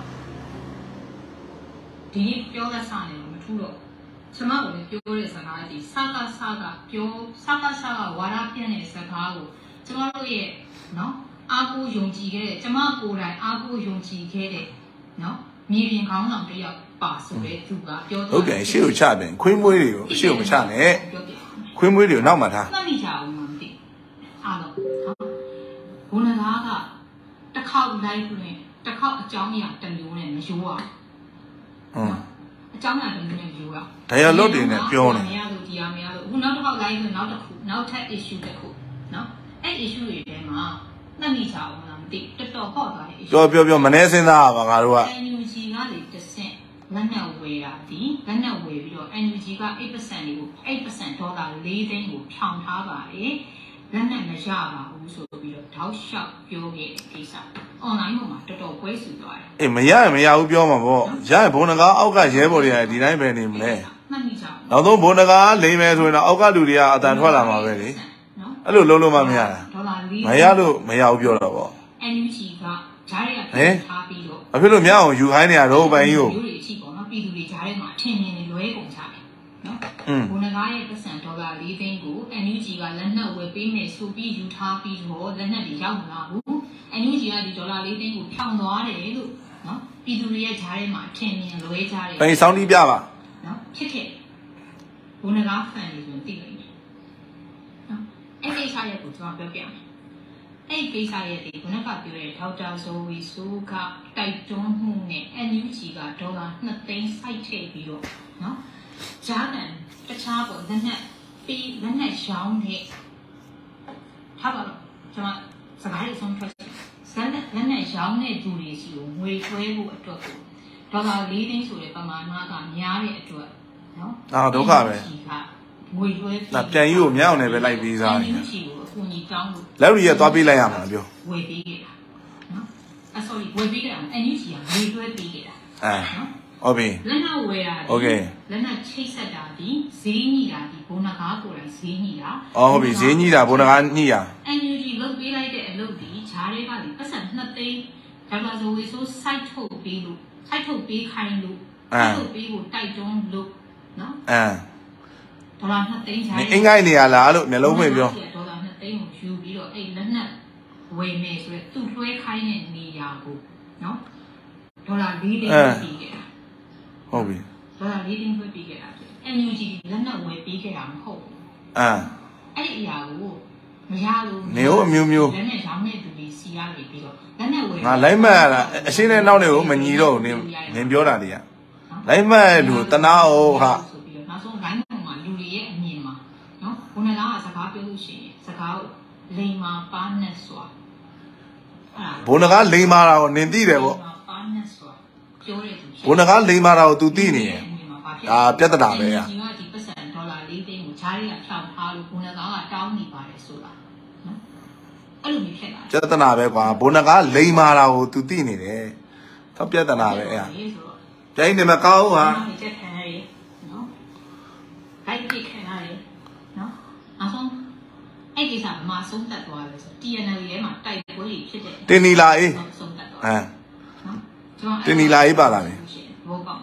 ဒီပြောတဲ့စာနေမထူးတော့ကျမတို့ပြောတဲ့စကားကြီးစကားစကားပြောစကားစကားဝါဒပြန့်တဲ့စကားကိုကျမတို့ရဲ့နော်အားကိုးယုံကြည်ခဲ့တဲ့ကျမကိုယ်တိုင်အားကိုးယုံကြည်ခဲ့တဲ့နော်မြေပြင်ခေါင်းဆောင်တယောက်ပါဆိုတဲ့သူကပြောဟုတ်ကဲ့ရှေ့ကိုချတယ်ခွေးမွေးတွေကိုရှေ့ကိုမချနဲ့ခွေးမွေးတွေကိုနောက်မှထားမှတ်မိကြအောင်မသိအားတော့ဘုန်းတော်ကတစ်ခေါက်လိုက်ခွင့်တစ်ခေါက်အကြောင်းအရာတစ်မျိုးနဲ့မရိုးအောင်ဟုတ်အကြောင်းအရာတစ်မျိုးနဲ့ရိုးအောင်ဒါရလွတ်တွေနဲ့ပြောနေမရလို့ဒီရမရလို့ခုနောက်တစ်ခေါက်လိုက်ခွင့်နောက်တစ်ခုနောက်ထပ် issue တစ်ခုနော်အဲ့ issue တွေထဲမှာမှတ်မိကြအောင်လားမသိတော်တော်ဟော့သွားတယ်ပြောပြောပြောမနေစဉ်းစားပါငါတို့က N U G ကလေတစ်ဆင့်လက်နဲ့ဝယ်တာဒီလက်နဲ့ဝယ်ပြီးတော့ N U G က eight percent တွေကို eight percent ဒေါ်လာ၄သိန်းကိုဖြောင်းထားပါတယ်လက်နဲ့မရပါဘူးဆိုပြီးတော့ထောက်လျှောက်ပြောခဲ့တဲ့ကိစ္စ online ပေါ်မှာတော်တော်ပွဲစုသွားတယ်အေးမရရင်မရဘူးပြောမှာပေါ့ရရင်ဘုံတကားအောက်ကရဲဘော်တွေကဒီတိုင်းပဲနေမလဲမှတ်မိကြအောင်နောက်ဆုံးဘုံတကားလိမ့်မယ်ဆိုရင်တော့အောက်ကလူတွေကအတန်ထွက်လာမှာပဲလေအဲ့လိုလုံးလုံးမမရတာဒေါ်လာ၄မရလို့မရဘူးပြောတော့ပေါ့ N U G ကဂျားတွေကထားပြီးတော့အဖြစ်လို့မရအောင်ယူခိုင်းနေရတော့ပိုင်းကြီးကိုယူတွေအထိပေါ့နော်ပြည်သူတွေဂျားတွေမှာအထင်မြင်နေလွဲကုန်ကြတယ်နော်ဘုံတကားရဲ့ပတ်စံဒေါ်လာ၄သိန်းကို N U G ကလက်နက်ဝယ်ပေးမယ်ဆိုပြီးယူထားပြီးတော့လက်နက်တွေရောက်လာဘူး N U G ကဒီဒေါ်လာ၄သိန်းကိုဖြောင်းသွားတယ်လို့နော်ပြည်သူတွေရဲ့ဂျားတွေမှာအထင်မြင်လွဲကြတယ်ပိန်ဆောင်တီးပြပါနော်ဖြစ်ခဲ့ဘုံတကားဖန်နေဆိုသိလိုက်တယ်နော်အဲ့ဒီစားရက်ကိုကျွန်တော်ပြောပြမယ်အဲ့ဒီကိစ္စရဲ့ဒီခုနကပြောတဲ့ဒေါက်တာဇိုဝီဆိုကတိုက်တွန်းမှုနဲ့ N U G ကဒေါ်လာနှစ်သိန်းစိုက်ထည့်ပြီးတော့နော်ဂျာကန်တခြားပေါ့လက်နက်ပြီးလက်နက်ရှောင်းတဲ့ထားပါတော့ကျွန်မစကားလေးဆုံးထွက်စမ်းလက်လက်နက်ရှောင်းတဲ့သူတွေစီကိုငွေခွဲဖို့အတွက်ကိုဒေါ်လာ၄သိန်းဆိုတဲ့ပမာဏကများတဲ့အတွက်နော်အာဒုက္ခပဲဒငွေလွှဲဒါပြန်ယူကိုမြောက်နေပဲလိုက်ပြီးစားနေအန်ယူဂျီကိုအကူအညီတောင်းလို့လက်ရီရသွားပေးလိုက်ရမှာပြောဝယ်ပေးခဲ့တာနော်အ sorry ဝယ်ပေးခဲ့တာအန်ယူဂျီကငွေလွှဲပေးခဲ့တာအဲဟုတ်ပြီလက်နက်ဝယ်တာโอเคလက်နက်ချိတ်ဆက်တာဒီဈေးညှိတာဒီဘုံနဂါးကိုယ်တိုင်ဈေးညှိတာအော်ဟုတ်ပြီဈေးညှိတာဘုံနဂါးညှိတာအန်ယူဂျီလုပ်ပေးလိုက်တဲ့အလုပ်ဒီဂျားတွေကဒီပတ်စံနှစ်သိန်းဒေါက်တာဇိုဝေဆို site ထုတ်ပေးလို့ site ထုတ်ပေးခိုင်းလို့ site ထုတ်ပေးကိုတိုက်တွန်းလို့နော်အဲဒေါ်လာနှစ်သိန်းဂျားအင်္ဂိုင်းနေရလားလို့မျိုးလုံးဖွင့်ပြောဒေါ်လာနှစ်သိန်းကိုယူပြီးတော့အဲ့လက်နက်ဝယ်မယ်ဆိုရက်သူ့လွှဲခိုင်းတဲ့နေရာကိုနော်ဒေါ်လာ၄သိန်းပေးခဲ့တာဟုတ်ပြီဒေါ်လာ၄သိန်းလွှဲပေးခဲ့တာအန်ယူဂျီလက်နက်ဝယ်ပေးခဲ့တာမဟုတ်ဘူးအာအဲ့ဒီအရာကိုမရလို့နေဟုတ်အမျိုးမျိုးလက်နဲ့ရောင်းတဲ့သူတွေစီရနေပြီးတော့လက်နဲ့ဝယ်ငါလိုက်မှတ်ရတာအရှင်းနဲ့နောက်တွေကိုမညီတော့ဘူးနင်နင်ပြောတာတွေကလိုက်မှတ်လူတနာဟုတ်ဟာဆိုပြီးတော့နောက်ဆုံး line ပေါ်မှာလူတွေရဲ့အမြင်မှာနော်ဘုန်းတော်ကစကားပြောလို့ရှိရင်စကားကိုလိန်မာပါနဲ့စွာဘုန်းတော်ကလိန်မာတာကိုနင်သိတယ်ပေါ့ပါနဲ့စွာပြောတဲ့သူဘုန်းတော်ကလိန်မာတာကို तू သိနေတယ်ဒါပြဿနာပဲอ่ะဒီကဒီပတ်စံဒေါ်လာ၄သိန်းကိုဂျားတွေကဖြောင်းထားလို့ဘုန်းတော်ကတောင်းနေပါတယ်ဆိုတာနော်အဲ့လိုမျိုးဖြစ်လာပြဿနာပဲကွာဘုန်းတော်ကလိန်မာတာကို तू သိနေတယ်တော့ပြဿနာပဲအဲ့ပြိုင်းနေမကောင်းဟာချက်ခံရတယ်နော်အဲ့ဒီခံရတယ်နော်အဆုံးအဲ့ဒီစားမှာဆုံးသက်သွားတယ်ဆို T N L ရဲ့မှာတိုက်ပွဲတွေဖြစ်တယ်တင်နီလာအေးဆုံးသက်သွားဟမ်နော်တင်နီလာအေးပါလာတယ်ဘောကောင်း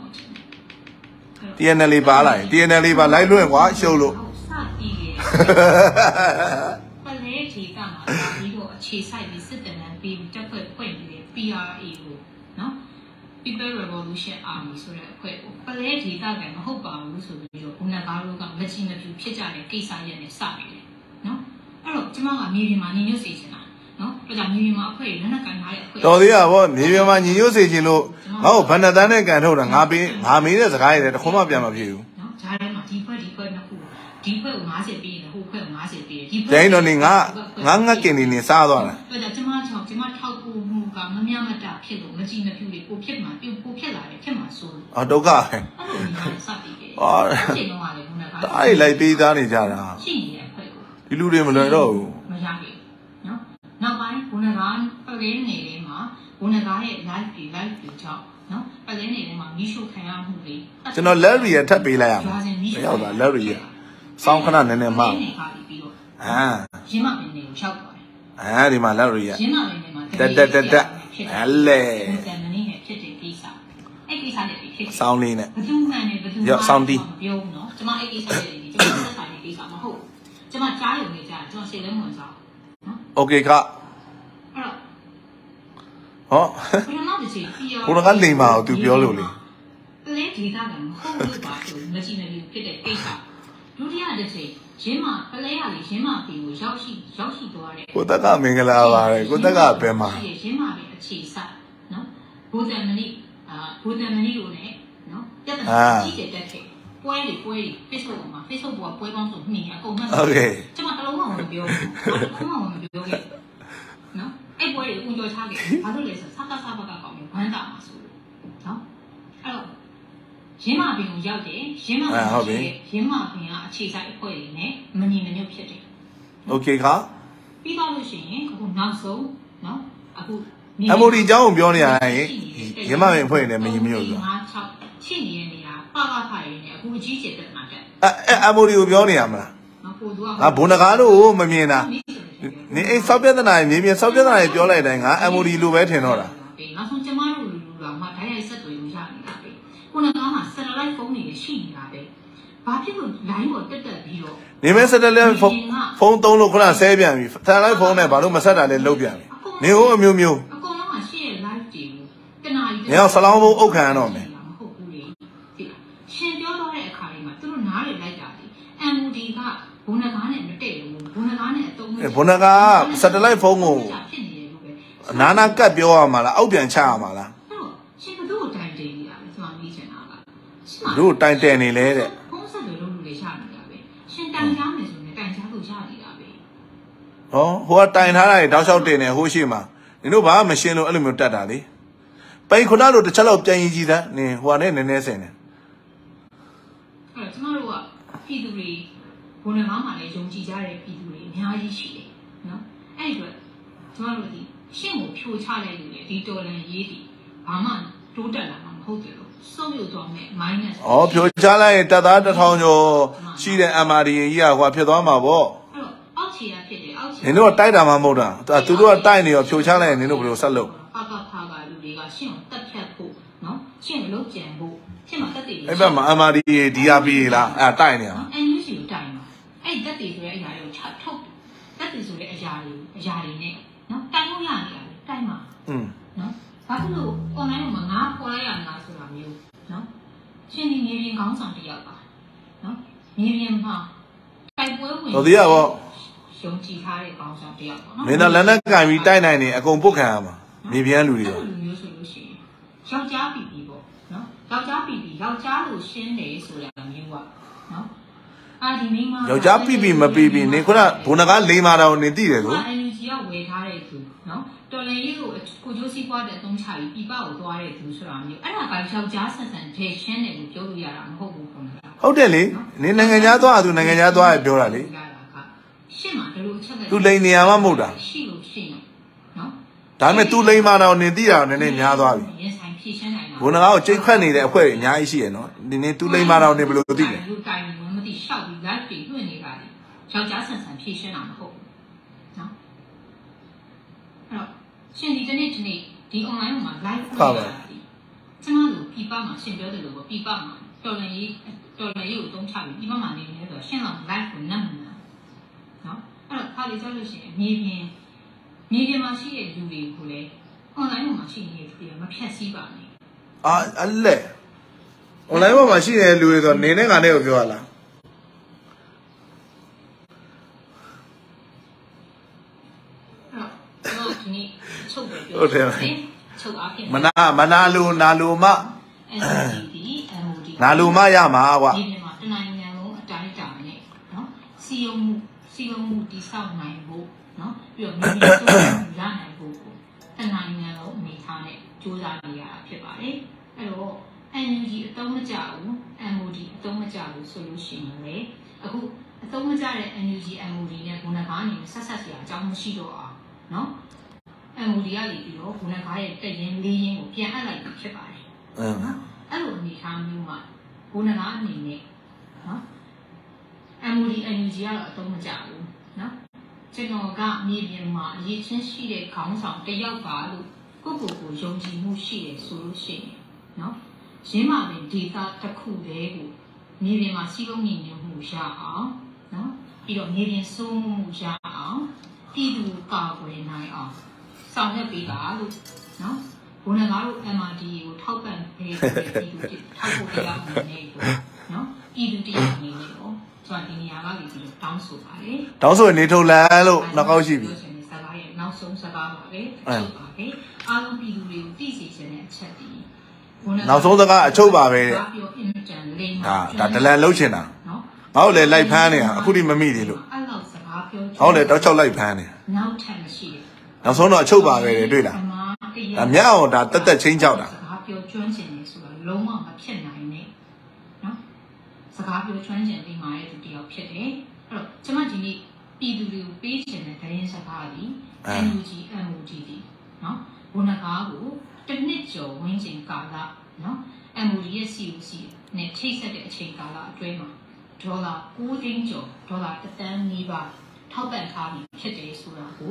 T N L ပါလာရင် T N L ပါလိုက်လွင့်ကွာရှုပ်လို့စတီးတယ်ပလဲခြေကမှာပြီးတော့အခြေဆိုင်ပြီးစစ်တမ်းပြီးတက်ဖွဲ့ဖွင့်ပြီး P R A ကိုနော် People Revolution Army ဆိုတဲ့အဖွဲ့ကိုပလဲခြေကကမဟုတ်ပါဘူးဆိုပြီးတော့ဘုံနဂါတို့ကမချီမပြူဖြစ်ကြတဲ့ကိစ္စရက်နဲ့စနေတယ်နော်အဲ့တော့ကျမကမြေပြင်မှာညီညွတ်စေချင်တာနော်ဒါကြောင့်မြေပြင်မှာအဖွဲ့လက်နက်ကန်ထားတဲ့အဖွဲ့တော်သေးရဗောမြေပြင်မှာညီညွတ်စေချင်လို့ငါ့ကိုဘဏ္ဍတန်းနဲ့ကန်ထုတ်တာငါပေးငါမေးတဲ့စကားတွေတခုမှပြန်မပြေဘူးနော်ဂျားထဲမှာဒီဖွဲ့ဒီဖွဲ့နှစ်ခုဒီဖွဲ့ကို၅၀ပေးရင်ဟိုဖွဲ့ကို၅၀ပေးတယ်ဒီဖွဲ့တိုင်းတော့နေငါငါငါကင်နေနေစားသွားတာဒါကြောင့်ကျမချောင်းကျမထောက်ကူမှုကမမြမတာဖြစ်လို့မကြည့်မပြူလေးကိုဖြစ်မှာပြုကိုဖြစ်လာတယ်ဖြစ်မှာဆိုလို့အော်ဒုက္ခပဲအဲ့လိုမျိုးစပြီးတယ်အော်အချိန်တော့လည်းဘုန်းကတားလိုက်ပေးသားနေကြတာရှိနေတဲ့အဖွဲ့ကိုဒီလူတွေမလွယ်တော့ဘူးမရဘူးနော်နောက်ပိုင်းဘုန်းကပလင်းနေထဲမှာဘုန်းကရဲ့ live တွေ live တွေကြောင့်နော်ပလင်းနေထဲမှာမီးရှို့ခံရမှုတွေကျွန်တော် Larry ရထပ်ပေးလိုက်ရမှာရောက်တာ Larry ရစောင်းခဏနည်းနည်းမှအာရင်းမပင်တွေကိုရှောက်သွားတယ်အာဒီမှာ Larry ရရင်းမပင်တွေမှာတက်တက်တက်တက်ဟဲ့လေဘယ်နည်းနဲ့ဖြစ်တဲ့ကိစ္စအဲ့ကိစ္စတွေဖြစ်စောင်းလေးနဲ့ဘသူမှန်တယ်ဘသူရောက်စောင်းတီးပြောဘူးနော်ကျွန်မအဲ့ကိစ္စတွေဒီကျွန်တော်သက်ဆိုင်တဲ့ကိစ္စမဟုတ်ကျွန်မကြားရုံနဲ့ကြားကျွန်တော်စိတ်လုံးဝင်စားနော်โอเคခအဲ့တော့ဟောဘုရားကလိမ်ပါကို तू ပြောလို့လေလေဒီကကမဟုတ်ဘူးပါဆိုမကြည့်နေဘူးဖြစ်တဲ့ကိစ္စဒုတိယတစ်ချိန်ရင်းမပလဲရလေရင်းမပင်ကိုရောက်ရှိရောက်ရှိသွားတယ်ကိုတက်ကမင်္ဂလာပါတယ်ကိုတက်ကဘယ်မှာရင်းမပင်အခြေစနော်ဘုဇန်မဏိအာဘုဇန်မဏိတို့နဲ့နော်ပြဿနာကြီးတဲ့တက်ခဲ့ပွဲတွေပွဲတွေ Facebook မှာ Facebook ပေါ်ပွဲကောင်းဆိုနေအကုန်မှတ်โอเคကျွန်မတလုံးမှမပြောဘူးတလုံးမှမပြောခဲ့နော်အဲ့ပွဲတွေဦးကျော်ချခဲ့ဘာလို့လဲဆိုစကားစားဘကကောင်းပြီးဘန်းတာမှာဆိုလို့နော်အဲ့တော့ရင်းမပင်ကိုရောက်တယ်ရင်းမပင်ဟုတ်ပြီရင်းမပင်ကအခြေဆိုင်အဖွဲ့တွေနဲ့မညီမညွတ်ဖြစ်တယ်โอเคခါပြီးတော့လို့ရှိရင်အခုနောက်ဆုံးနော်အခုအမိုဒီအကြောင်းကိုပြောနေရရင်ရင်းမပင်အဖွဲ့နဲ့မညီမညွတ်ဘူးငါး ၆ချစ်နေတဲ့နေရာပါပါဖိုင်နေအခုအကြီးကျယ်တက်မှာတက်အဲအမိုဒီကိုပြောနေရမလားနော်ပို့သူကငါဘုံနဂါလို့မမြင်တာနေအိဆောက်ပြဿနာမြေမြေဆောက်ပြဿနာတွေပြောလိုက်တိုင်းငါ M O D လိုပဲထင်တော့တာနောက်ဆုံးကျမတို့လူလူကမှဓာတ်ရိုက်ဆက်သွယ်လို့ရနေတာပဲခုနကမှ satellite phone တွေရှိနေတာပဲဘာဖြစ်လို့ line ကိုတက်တက်ပြီးတော့နေမဲ့ satellite phone ဖုန်းသုံးလို့ခုနဆဲပြန်ပြီ satellite phone နဲ့ဘာလို့မဆက်တာလဲလုတ်ပြန်ပြီနေဟိုအမျိုးမျိုးအကုန်လုံးကရှေ့ရဲ့ live တွေကိုတနာကြီးနေအောင်ဆလောင်းဖို့အုတ်ခံရတော့မယ်မဟုတ်ဘူးလေရှင်ပြောတော့တဲ့အခါလေးမှာသူတို့နားလေလိုက်တာဒီ M O D ကဘုံနဂါနဲ့မတည့်ဘူးဘုံနဂါနဲ့အတုံးဘုံနဂါ satellite phone ကိုနာနာကတ်ပြောရမှာလားအောက်ပြန်ချရမှာလားရှင်ဘသူ့ကိုတိုင်တယ်နေတာလေကျွန်တော်မေးချင်တာကတို့တိုင်တယ်နေလဲတဲ့ဖုန်းဆက်တွေလုပ်လို့လေရနေတာပဲရှင်တိုင်ချားမယ်ဆိုရင်တိုင်ချားလို့ရနေတာပဲဟောဟိုကတိုင်ထားတာတွေတောက်လျှောက်တင်နေဟိုရှိမှာနင်တို့ဘာမှမရှင်းလို့အဲ့လိုမျိုးတက်တာလေပိန်ခုနတို့တစ်ချက်လောက်ပြန်ရင်ကြည့်သားနင်ဟိုကနဲ့နည်းနည်းဆင်နေအဲ့ကျွန်တော်တို့ကပြည်သူတွေကိုယ်နဲ့မှလည်းယုံကြည်ကြတဲ့ပြည်သူတွေအများကြီးရှိတယ်နော်အဲ့အတွက်ကျမတို့ဒီရှင့်ကိုဖြိုချလိုက်လို့လေဒီတော်လန်ရေးဒီဘာမှတိုးတက်လာမှာမဟုတ်တယ်လို့စုံပြုတ်သွားမယ် minus ဩဖြိုချလိုက်ရင်တပ်သားတစ်ထောင်ကျော်ရှိတဲ့ M R D A ကြီးကဟိုဖြစ်သွားမှာပေါ့အဲ့တော့အောက်ခြေရဖြစ်တယ်အောက်ခြေနင်တို့ကတိုက်တာမှမဟုတ်တာသူတို့ကတိုက်နေရောဖြိုချလိုက်ရင်နင်တို့ဘယ်လိုဆက်လုပ်ပါကဖာကလူတွေကရှင့်ကိုတက်ဖြတ်ဖို့နော်ရှင့်ကိုလုံးကြံဖို့ရှင့်မှာတက်တည်အဲ့ဘက်မှာ M R D A D R P လားအဲ့တိုက်နေရမှာ N U C ကိုတိုက်မှာအဲ့တက်တည်ဆိုတဲ့အရာတွေကိုချထုတ်တက်တည်ဆိုတဲ့အရာတွေအရာတွေနဲ့နော်တိုင်လို့ရနေတာတိုင်မှာอืมနော်ဘာဖြစ်လို့ online မှာငါပေါ်လိုက်ရမလားဆိုတာမျိုးနော်ရှင်းနေနေရင်ခေါင်းဆောင်တယောက်ပါနော်မြေပြင်မှာတိုက်ပွဲဝင်တော်သေးရပေါ့ရှုံကြည့်ထားတဲ့ခေါင်းဆောင်တယောက်ပေါ့နော်မင်းတို့လက်နဲ့ကင်ပြီးတိုက်နိုင်နေအကုန်ပုတ်ခံရမှာမြေပြင်လူတွေရောလူမျိုးဆိုလို့ရှိရင်ယောက်ျားပီပီပေါ့နော်ယောက်ျားပီပီယောက်ျားလို့ရှင်းတယ်ဆိုတာမျိုးอ่ะနော်အာဒီမိန်းမယောက်ျားပီပီမပီပီနေခုနဘုံနကလိမ္မာတော်နေသိတယ်လို့ N U G ကဝယ်ထားတဲ့သူနော်တော်လည်းရေးကိုကိုကျိုးစီးပွားတဲ့အသုံးချပြီးပြပကိုသွားတဲ့သူဆိုတာမျိုးအဲ့ဒါကယောက်ျားဆက်ဆံထေရှင်းတယ်လို့ပြောလို့ရတာမဟုတ်ဘူးခင်ဗျာဟုတ်တယ်လေနေနိုင်ငံခြားသွားသူနိုင်ငံခြားသွားရပြောတာလေရှင်းမှာဒီလိုအချက်ကသူလိန်နေရမှမဟုတ်တာရှိလို့ရှိရင်နော်ဒါပေမဲ့သူလိန်မာတော်နေသိတာနည်းနည်းများသွားပြီရင်ဆိုင်ဖြည့်ရှင်းနိုင်တာဘုံနကားကိုကြိတ်ခွက်နေတဲ့အဖွဲအများကြီးရှိရနော်ဒီနေ့သူလိန်မာတော်နေဘယ်လိုသိလဲလူတိုင်မမသိရှောက်ပြီး live တွေလွှင့်နေတာလေယောက်ျားဆန်ဆန်ဖြည့်ရှင်းတာမဟုတ်ဘူးနော်အဲ့တော့ရှင်ဒီတနေ့ဒီနေ့ဒီ online မှာ live လွှင့်နေတာဒီကျမတို့ပြပမှာရှင်ပြောတယ်လို့ပေါ့ပြပမှာတော်လည်းရေးတော်လည်းရေးကိုတုံးချပြီးပြပမှာနေနေဆိုတော့ရှင်တော့ live ကိုနတ်မှာနော်အဲ့တော့ခါလေးကြောက်လို့ရှိရင်မြေပြင်မြေပြင်မှာရှိတဲ့လူတွေကိုလည်း online မှာရှိနေတဲ့လူတွေကမဖြတ်စည်းပါနဲ့အာအလဲ online မှာရှိနေတဲ့လူတွေဆိုနေနဲ့ငါနဲ့ကိုပြောရလားဟုတ်တယ်ချုပ်အားဖြင့်မနာမနာလိုနာလိုမနာလိုမရမှာကွာဒီမှာတနိုင်ငံလုံးအတိုင်းအတာနဲ့နော်စီယုံမှုစီယုံမှုတိဆောက်နိုင်ဖို့နော်ပြီးတော့မြေပြင်ဆုံးရနိုင်ဖို့တနိုင်ငံလုံးအနေထားနဲ့စူးစမ်းနေရတာဖြစ်ပါတယ်အဲ့တော့ N U G အသုံးမကျဘူး M O D အသုံးမကျဘူးဆိုလို့ရှိရင်လေအခုအသုံးမကျတဲ့ N U G M O D နဲ့ဘုံနကားနေဆက်ဆက်စရာအကြောင်းမရှိတော့အောင်နော် M O D ကနေပြီးတော့ဘုံနကားရဲ့တက်ရင်လေးရင်းကိုပြန်အပ်လိုက်ပြီးဖြစ်ပါတယ်နော်အဲ့လိုအနေထားမျိုးမှာဘုံနကားအနေနဲ့နော် M O D N U G ကတော့အသုံးမကျဘူးနော်ကျွန်တော်ကမြေပြင်မှာအရေးချင်းရှိတဲ့ခေါင်းဆောင်တယောက်ပါလို့ကိုယ့်ကိုယ်ကိုယုံကြည်မှုရှိတယ်ဆိုလို့ရှိရင်နော်ရင်းမာတဲ့ data တစ်ခုတည်းကိုမြေပြင်မှာစီးလုံးညီညွတ်မှုရအောင်နော်ပြီးတော့မြေပြင်စိုးမှုရအောင်ပြည်သူကာကွယ်နိုင်အောင်ဆောင်ရွက်ပေးပါလို့နော်ဘုံနဲ့ငါတို့ M R D ကိုထောက်ပံ့ပေးတဲ့ပြည်သူထောက်ဖို့တရားအနေနဲ့နော်ပြည်သူတရားအနေနဲ့တော့ကျွန်တော်ဒီနေရာကနေပြီးတော့တောင်းဆိုပါတယ်တောင်းဆိုနေထုတ်လန်းလို့နောက်ကောက်ရှိပြီစကားရဲ့နောက်ဆုံးစကားပါပဲချုပ်ပါပဲအားလုံးပြည်သူတွေကိုသိစေချင်တဲ့အချက်ဒီနောက်ဆုံးစကားအချုပ်ပါပဲတဲ့ဒါဒါဒလန်လှုပ်ချင်တာနော်ငါ့ကိုလည်းလိုက်ဖမ်းနေတာအခုထိမမိသေးလို့အဲ့လောက်စကားပြောဟောလေတော့ချောက်လိုက်ဖမ်းနေနောက်ထပ်မရှိဘူးနောက်ဆုံးတော့အချုပ်ပါပဲတဲ့တွေ့လားဒါမြတ်အောင်ဒါတက်တက်ချင်းကြောက်တာစကားပြောကျွမ်းကျင်နေဆိုတာလုံးဝမဖြစ်နိုင်နဲ့နော်စကားပြောကျွမ်းကျင်ပြီးမှရဲ့သူတယောက်ဖြစ်တယ်အဲ့တော့ကျွန်မဒီနေ့ပြည်သူတွေကိုပေးချင်တဲ့တိုင်းစကားဒီ N U G M O D ဒီနော်ဘုံနကားကိုတစ်နှစ်ကျော်ဝင်းကျင်ကာလနော် M O D ရဲ့ C O C နဲ့ထိတ်ဆက်တဲ့အချိန်ကာလအတွင်းမှာဒေါ်လာကိုးသိန်းကျော်ဒေါ်လာတစ်သန်းနီးပါးထောက်ပံ့ထားပြီးဖြစ်တယ်ဆိုတာကို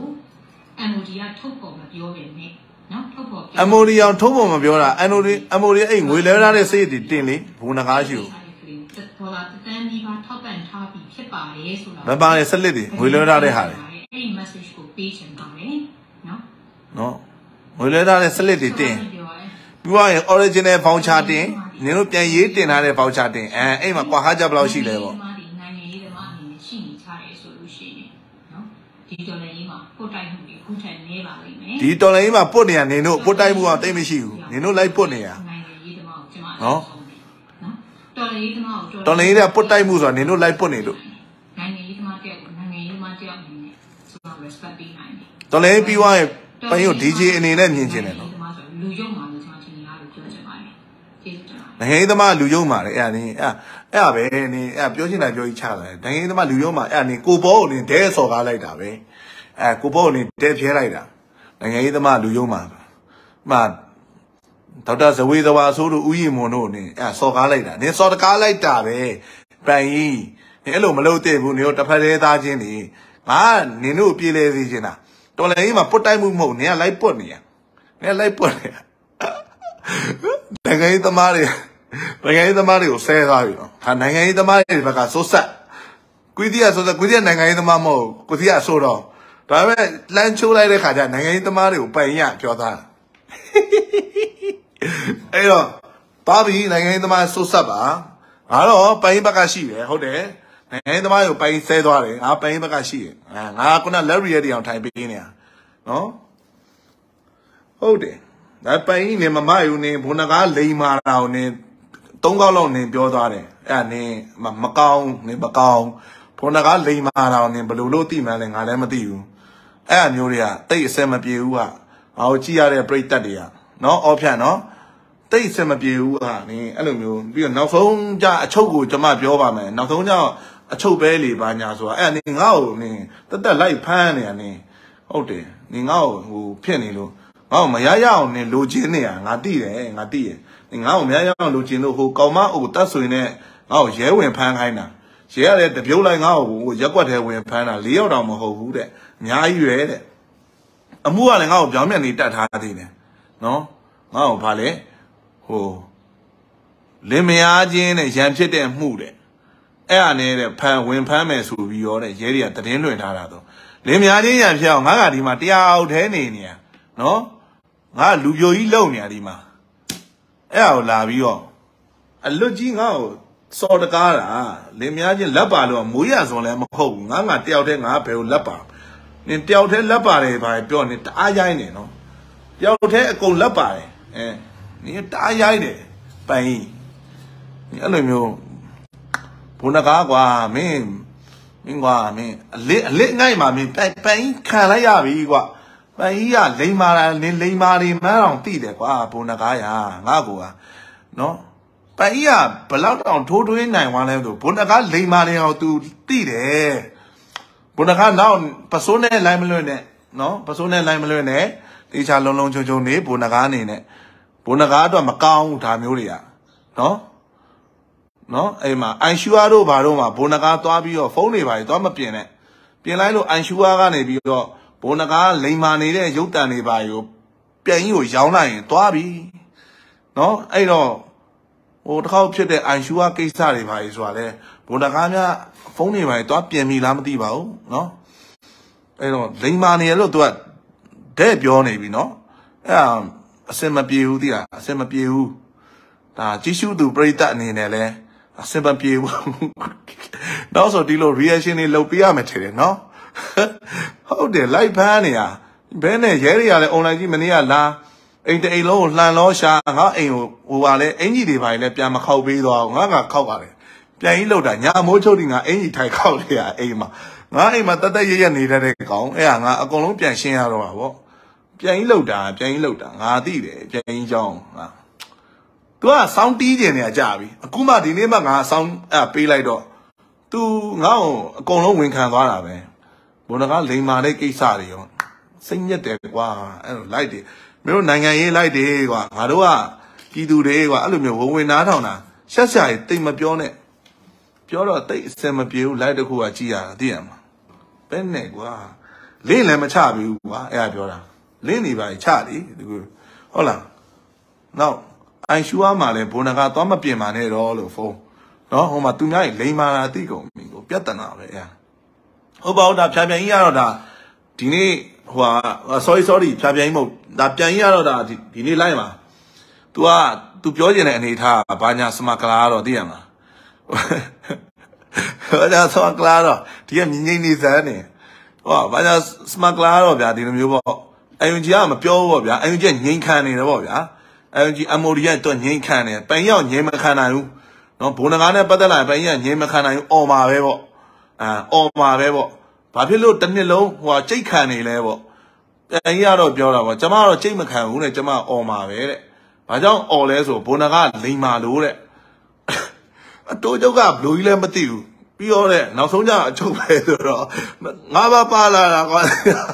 M O D ကထုတ်ပေါ်မပြောပေနဲ့နော်ထုတ်ပေါ် M O D အောင်ထုတ်ပေါ်မပြောတာ M O D M O D အဲ့ငွေလဲထားတဲ့စိတ်တွေတင်လေဘုံနကားရှိဘူးဒေါ်လာတစ်သန်းနီးပါးထောက်ပံ့ထားပြီးဖြစ်ပါတယ်ဆိုတာမပါလေဆက်လက်တွေငွေလဲထားတဲ့ဟာတွေအဲ့ဒီ message ကိုပေးချင်ပါတယ်နော်နော်ငွေလဲထားတဲ့ဆက်လက်တွေတင်ပြီးသွားရင် original voucher တင်နင်တို့ပြန်ရေးတင်ထားတဲ့ voucher တင်အဲအဲ့မှာကွာဟာကြဘယ်လောက်ရှိလဲပေါ့နိုင်ငံရေးသမားအနေနဲ့ရှိနေချတယ်ဆိုလို့ရှိရင်နော်ဒီဒေါ်လာရေးမှာပို့တိုက်မှုတွေခုထက်နေပါလိမ့်မယ်ဒီဒေါ်လာရေးမှာပုတ်နေရနင်တို့ပို့တိုက်မှုကတိတ်မရှိဘူးနင်တို့လိုက်ပုတ်နေရနိုင်ငံရေးသမားကိုကျွန်မနော်နော်ဒေါ်လာရေးသမားကိုဒေါ်လာရေးကပုတ်တိုက်မှုဆိုတာနင်တို့လိုက်ပုတ်နေလို့နိုင်ငံရေးသမားတယောက်ကိုနိုင်ငံရေးသမားတယောက်အနေနဲ့ကျွန်တော် respect ပေးနိုင်တယ်ဒေါ်လာရေးပြီးသွားရင်ပိုင်းကို D J အနေနဲ့မြင်ချင်တယ်နော်လူယုံမှာလို့ကျွန်တော်ထင်ရတယ်ပြောချင်ပါတယ်နိုင်ငံရေးသမားလူယုံမှာလေအဲ့ဒါနေအဲ့အဲ့ဒါပဲနေအဲ့ပြောချင်တာပြောကြီးချလာတယ်နိုင်ငံရေးသမားလူယုံမှာအဲ့ဒါနေကိုဘောကိုနေဒဲဆော်ကားလိုက်တာပဲအဲ့ကိုဘောကိုနေဒဲဖြဲလိုက်တာနိုင်ငံရေးသမားလူယုံမှာမှဒေါက်တာဇဝေသဝါဆိုးတို့ဦးရီမွန်တို့နေအဲ့ဆော်ကားလိုက်တာနေဆော်တကားလိုက်တာပဲပန်ကြီးနေအဲ့လိုမလုပ်တဲ့ဘူးနေတို့တစ်ဖက်သေးသားချင်းနေငါနင်တို့ပြေးလဲစီချင်တာတော်လည်းကြီးမှာပုတ်တိုက်မှုမဟုတ်နင်ကလိုက်ပုတ်နေရနင်ကလိုက်ပုတ်နေနိုင်ငံရေးသမားတွေနိုင်ငံရေးသမားတွေကိုဆဲသွားပြီနော်ဟာနိုင်ငံရေးသမားတွေဘက်ကစိုးဆက်ကွီးတီးကစိုးဆက်ကွီးတီးကနိုင်ငံရေးသမားမဟုတ်ကွီးတီးကဆိုတော့ဒါပေမဲ့လမ်းချိုးလိုက်တဲ့ခါကျနိုင်ငံရေးသမားတွေကိုပိုင်ရပြောသားအဲ့တော့ပါပြီနိုင်ငံရေးသမားစိုးဆက်ပါငါတော့ပိုင်ဘက်ကရှိတယ်ဟုတ်တယ်နိုင်ငံရေးသမားတွေကိုပိုင်ဆဲသွားတယ်ငါပိုင်ဘက်ကရှိတယ်ငါကလက်ရီရတဲ့အောင်ထိုင်ပေးနေတာနော်ဟုတ်တယ်ဒါပိုင်နေမမယူနေဘုန်းကားလိန်မာတာကိုနေသုံးကောက်လောက်နေပြောသွားတယ်အဲ့ဒါနေမကောင်းနေမကောင်းဘုန်းကားလိန်မာတာကိုနေဘယ်လိုလုပ်သိမှန်းလဲငါလည်းမသိဘူးအဲ့အမျိုးတွေကတိတ်အစက်မပြေဘူးကငါတို့ကြည့်ရတဲ့ပြိတ္တတွေကနော်အော်ဖြတ်နော်တိတ်အစက်မပြေဘူးဟာနေအဲ့လိုမျိုးပြီးတော့နောက်ဆုံးကြအချုပ်ကိုကျွန်မပြောပါမယ်နောက်ဆုံးကျအချုပ်ပဲလေပါညာဆိုတာအဲ့နေငါ့ကိုနေတက်တက်လိုက်ဖမ်းနေရနေဟုတ်တယ်နေငါ့ကိုဟိုဖြစ်နေလို့ငါ့ကိုမရရအောင်နေလိုချင်နေရငါတိတယ်ငါတိရနေငါ့ကိုမရရအောင်လိုချင်လို့ဟိုကောင်မအိုတတ်ဆိုရင်လည်းငါ့ကိုရဲဝင်ဖမ်းခိုင်းတာရဲရတဲ့တပြုတ်လိုက်ငါ့ကိုရက်ွက်ထဲဝင်ဖမ်းတာလေးယောက်တောင်မဟုတ်ဘူးတဲ့အများကြီးရွယ်တဲ့အမှုကလည်းငါ့ကိုပြောင်းပြန်နေတတ်ထားသေးတယ်နော်ငါ့ကိုဗာလဲဟိုလင်မယားချင်းနဲ့ရန်ဖြစ်တဲ့မှုတဲ့အဲ့ဟာနဲ့တဲ့ဖမ်းဝင်ဖမ်းမယ်ဆိုပြီးရောတဲ့ရဲတွေကတည်င်းလွှင့်ထားတာတော့လင်မယားချင်းရန်ဖြစ်အောင်ငါကဒီမှာတရားအောက်ထဲနေနေရနော်ငါလူပြိုကြီးလုံနေရဒီမှာအဲ့ဟာကိုလာပြီးတော့အလွတ်ကြီးငါ့ကိုစော်တကားတာလင်မယားချင်းလက်ပါလို့မိုးရစွန်လည်းမဟုတ်ဘူးငါငါတယောက်တည်းငါဘယ်ကိုလက်ပါနင်တယောက်တည်းလက်ပါတယ်ဗျာပြောနေတအားရိုင်းနေနော်တယောက်တည်းအကုန်လက်ပါတယ်အဲနင်တအားရိုင်းတယ်ပိုင်အဲ့လိုမျိုးဘုန်းကားကွာမင်းမင်းကွာမင်းအလစ်အလစ်ငိုက်မှာမင်းပိုင်ပိုင်ခံလိုက်ရပြီကွာပိုင်ကြီးကလိန်မာတာနင်လိန်မာတွေမန်းအောင်တိတယ်ကွာဘုန်းကားရငါ့ကိုကနော်ပိုင်ကြီးကဘလောက်တောင်ထိုးထွင်းနိုင်သွားလဲဆိုဘုန်းကားလိန်မာတွေအောင် तू တိတယ်ဘုန်းကားနောက်ပစိုးနဲ့လိုင်းမလွတ်နဲ့နော်ပစိုးနဲ့လိုင်းမလွတ်နဲ့တေချာလုံးလုံးချုံချုံနေဘုန်းကားအနေနဲ့ဘုန်းကားတော့မကောင်းဘူးဒါမျိုးတွေကနော်နော်အဲ့မှာအိုင်ရှူအာတို့ဘာတို့မှာဘုံနကားသွားပြီးတော့ဖုန်းတွေပါသွားမပြင်နဲ့ပြင်လိုက်လို့အိုင်ရှူအာကနေပြီးတော့ဘုံနကားလိန်မာနေတဲ့ရုပ်တံတွေပါရောပြန်ကြီးကိုရောင်းလိုက်ရင်သွားပြီနော်အဲ့တော့ဟိုတစ်ခေါက်ဖြစ်တဲ့အိုင်ရှူအာကိစ္စတွေပါဆိုတာလဲဘုံနကားများဖုန်းတွေပါသွားပြင်ပြီလားမသိပါဘူးနော်အဲ့တော့လိန်မာနေရလို့သူကတဲ့ပြောနေပြီနော်အဲ့ဒါအစင်မပြေဘူးတိလားအစင်မပြေဘူးဒါကြည့်ရှုသူပရိသတ်အနေနဲ့လဲအစင်မပြေဘူးနောက်ဆိုဒီလို reaction တွေလုပ်ပြရမယ်ထင်တယ်နော်ဟုတ်တယ်လိုက်ဖမ်းနေရဘဲနဲ့ရဲတွေကလည်း online ကြီးမနေ့ကလာအိမ်တအိမ်လုံးကိုလှန်လောရှာငါအိမ်ကိုဟိုပါလဲအင်ကြီးတွေပါလဲပြန်မခောက်ပေးသွားငါကခောက်ပါတယ်ပြန်ကြီးလောက်တာညာမိုးချုပ်တီငါအင်ကြီးထိုင်ခောက်လိုက်ရအိမ်မှာငါအိမ်မှာတက်တက်ရရနေတတ်တဲ့ကောင်အဲ့ဟာငါအကုန်လုံးပြန်ရှင်းရတော့ပါဗောပြန်ကြီးလောက်တာပြန်ကြီးလောက်တာငါသိတယ်ပြန်ကြီးကြောင်းငါतू ကစောင်းတီးကျင်နေကြပြီအခုမှဒီနေ့မှငါစောင်းအဲ့ပေးလိုက်တော့ तू ငါ့ကိုအကုန်လုံးဝင်ခံသွားတာပဲဘုံကလိန်မာတဲ့ကိစ္စတွေရောစိတ်ညက်တယ်ကွာအဲ့လိုလိုက်တယ်မင်းတို့နိုင်ငံရေးလိုက်တယ်ကွာငါတို့ကပြည်သူတွေကွာအဲ့လိုမျိုးဝင်ဝင်နားထောင်တာရှက်ရှာရေးတိတ်မပြောနဲ့ပြောတော့တိတ်အစင်မပြေဘူးလိုက်တစ်ခုကကြည်ရတာသိရမှာပဲနဲ့ကွာလင်းလည်းမချဘူးကွာအဲ့ဒါပြောတာလင်းနေပါချလေဒီကူဟုတ်လားနောက်အိုင်ရှူအားမှာလည်းဘုံကသွားမပြင်ပါနဲ့တော့လို့ဖုန်းနော်ဟိုမှာသူများကြီးလိန်မာတာတိကုန်ပြီကိုပြတ်တနာပဲအဲ့ဟုတ်ပါဘူးဒါဖြာပြန်ကြီးရတော့ဒါဒီနေ့ဟိုဟာ sorry sorry ဖြာပြန်ကြီးမဟုတ်ဒါပြန်ကြီးရတော့ဒါဒီနေ့လိုက်မှာ तू က तू ပြောကျင်တဲ့အနေထားဘာညာစမကလာတော့သိရမှာဘာညာစမကလာတော့ဒီကမြင်းငိမ့်နေစမ်းနေဟောဘာညာစမကလာတော့ဗျာဒီလိုမျိုးပေါ့အယုံကြီးကမပြောဘူးပေါ့ဗျာအယုံကြီးငိမ့်ခံနေတယ်ပေါ့ဗျာအယုံကြီး M O D ကတော့ငိမ့်ခံနေပိုင်ရောက်ငိမ့်မခံနိုင်ဘူးနော်ဘုံငါးနဲ့ပတ်သက်လာပိုင်ကြီးကငိမ့်မခံနိုင်ဘူးအော်မှာပဲပေါ့အာအော်မှာပဲပေါ့ဘာဖြစ်လို့တစ်နှစ်လုံးဟိုကြိတ်ခံနေလဲပေါ့ပိုင်ကြီးကတော့ပြောတာပေါ့ကျမကတော့ကြိတ်မခံဘူးနဲ့ကျမအော်မှာပဲတဲ့ဘာကြောင့်អော်လဲဆိုဘုံကလိန်မာလို့တဲ့အတိုးချုပ်ကဘလူးကြီးလည်းမသိဘူးပြီးတော့တဲ့နောက်ဆုံးကျအချုပ်ပဲဆိုတော့ငါဘာပါလာတာကွာ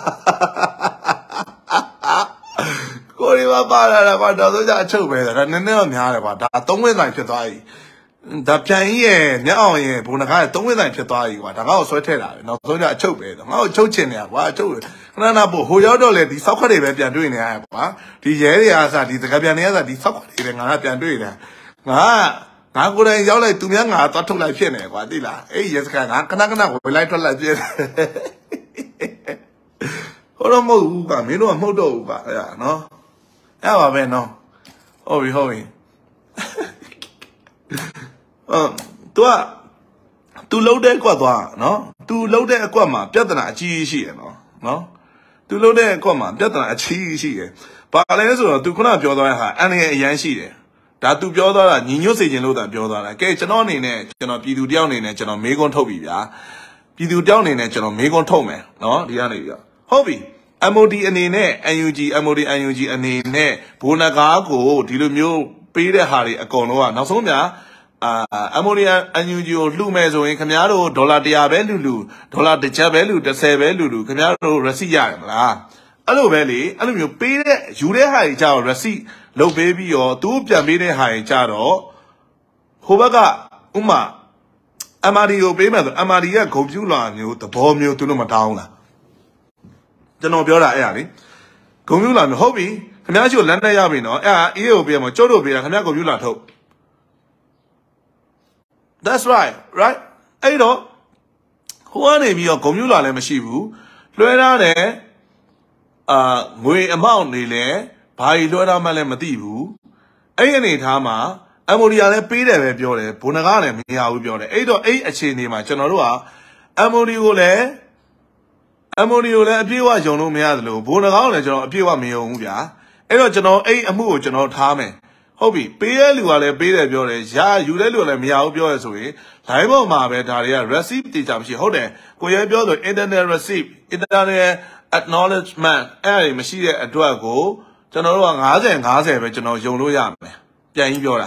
ကိုရီဘာပါလာတာကွာနောက်ဆုံးကျအချုပ်ပဲဆိုတော့နည်းနည်းတော့များတယ်ကွာဒါသုံးဝင်းဆိုင်ဖြစ်သွားပြီဒါပြန်ကြီးရဲ့မျက်အောင်ရဲ့ဘုံကရဲ့သုံးဝင်းဆိုင်ဖြစ်သွားပြီကွာဒါကောက်ဆွဲထည့်တာပဲနောက်ဆုံးကျအချုပ်ပဲငါ့ကိုချုပ်ချင်နေတာကွာအချုပ်ခဏနာပို့ဟိုရောက်တော့လေဒီစောက်ခွက်တွေပဲပြန်တွေ့နေရကွာဒီရဲတွေအားစားဒီတကပြန်နေရစားဒီစောက်ခွက်တွေပဲငါကပြန်တွေ့နေတာငါငါကိုယ်တိုင်ရောက်လိုက်သူများငါသွားထုတ်လိုက်ဖြစ်နေကွာသိလားအေးရဲစခါငါခဏခဏဝင်လိုက်ထွက်လိုက်ပြည့်ဟိုတော့မဟုတ်ဘူးကမင်းတို့ကမဟုတ်တော့ဘူးကအဲ့ဒါနော်အဲ့ပါပဲနော်ဟုတ်ပြီဟုတ်ပြီအော် तू က तू လှုပ်တဲ့အကွက်သွားနော် तू လှုပ်တဲ့အကွက်မှာပြဿနာအကြီးကြီးရှိရနော်နော် तू လှုပ်တဲ့အကွက်မှာပြဿနာအကြီးကြီးရှိရဘာလဲဆိုတော့ तू ခုနပြောသွားတဲ့ဟာအန်ရအရန်ရှိတယ်ဒါ तू ပြောသွားတာညီညွတ်စေခြင်းလို့သာပြောသွားတာကဲကျွန်တော်အနေနဲ့ကျွန်တော်ပြည်သူတယောက်အနေနဲ့ကျွန်တော်မေးခွန်းထုတ်ပြီဗျာပြည်သူတယောက်အနေနဲ့ကျွန်တော်မေးခွန်းထုတ်မယ်နော်ဒီကနေပြီဟုတ်ပြီ M O D အနေနဲ့ N U G M O D N U G အနေနဲ့ဘိုးနဂါးကိုဒီလိုမျိုးပေးတဲ့ဟာတွေအကုန်လုံးကနောက်ဆုံးများအာ M O D N U G ကိုလှူမယ်ဆိုရင်ခင်ဗျားတို့ဒေါ်လာone hundredပဲလှူလှူဒေါ်လာတစ်ချက်ပဲလှူtenပဲလှူလှူခင်ဗျားတို့ receipt ရတယ်မလားအဲ့လိုပဲလေအဲ့လိုမျိုးပေးတဲ့ယူတဲ့ဟာတွေကြတော့ receipt လုပ်ပေးပြီးရောသူပြန်ပေးတဲ့ဟာတွေကြတော့ဟိုဘက်ကဥမာ M R D ကိုပေးမယ်ဆို M R D ကဂုံပြူလာမျိုးသဘောမျိုးသူတို့မတောင်းလားကျွန်တော်ပြောတာအဲ့ဟာလေဂုံပြူလာမျိုးဟုတ်ပြီခင်ဗျားချို့လမ်းတက်ရပြီနော်အဲ့ဟာအေးကိုပေးမှာကျုပ်တို့ပေးတာခင်ဗျားဂုံပြူလာထုတ် That's right right အဲ့တော့ဟိုကနေပြီးတော့ဂုံပြူလာလည်းမရှိဘူးလွှဲထားတယ်အာငွေအမောင့်နေလဲဘာကြီးလွှဲထားမှလည်းမသိဘူးအဲ့ဒီအနေထားမှာ M O D ကလည်းပေးတယ်ပဲပြောတယ်ဘုံကလည်းမရဘူးပြောတယ်အဲ့တော့အဲ့အခြေအနေမှာကျွန်တော်တို့က M O D ကိုလည်း M O D ကိုလည်းအပြည့်အဝယုံလို့မရတယ်လို့ဘုံကောင်လည်းကျွန်တော်အပြည့်အဝမယုံဘူးဗျာအဲ့တော့ကျွန်တော်အဲ့အမှုကိုကျွန်တော်ထားမယ်ဟုတ်ပြီပေးတဲ့လူကလည်းပေးတယ်ပြောတယ်ရာယူတဲ့လူကလည်းမရဘူးပြောရဆိုရင် line ပေါ်မှာပဲဒါတွေက receipt တေချာမရှိဟုတ်တယ်ကိုရဲပြောဆို internet receipt internet acknowledgement အဲ့ဒါမရှိတဲ့အတွက်ကိုကျွန်တော်တို့ကfifty fiftyပဲကျွန်တော်ယုံလို့ရမယ်ပြန်ကြီးပြောတာ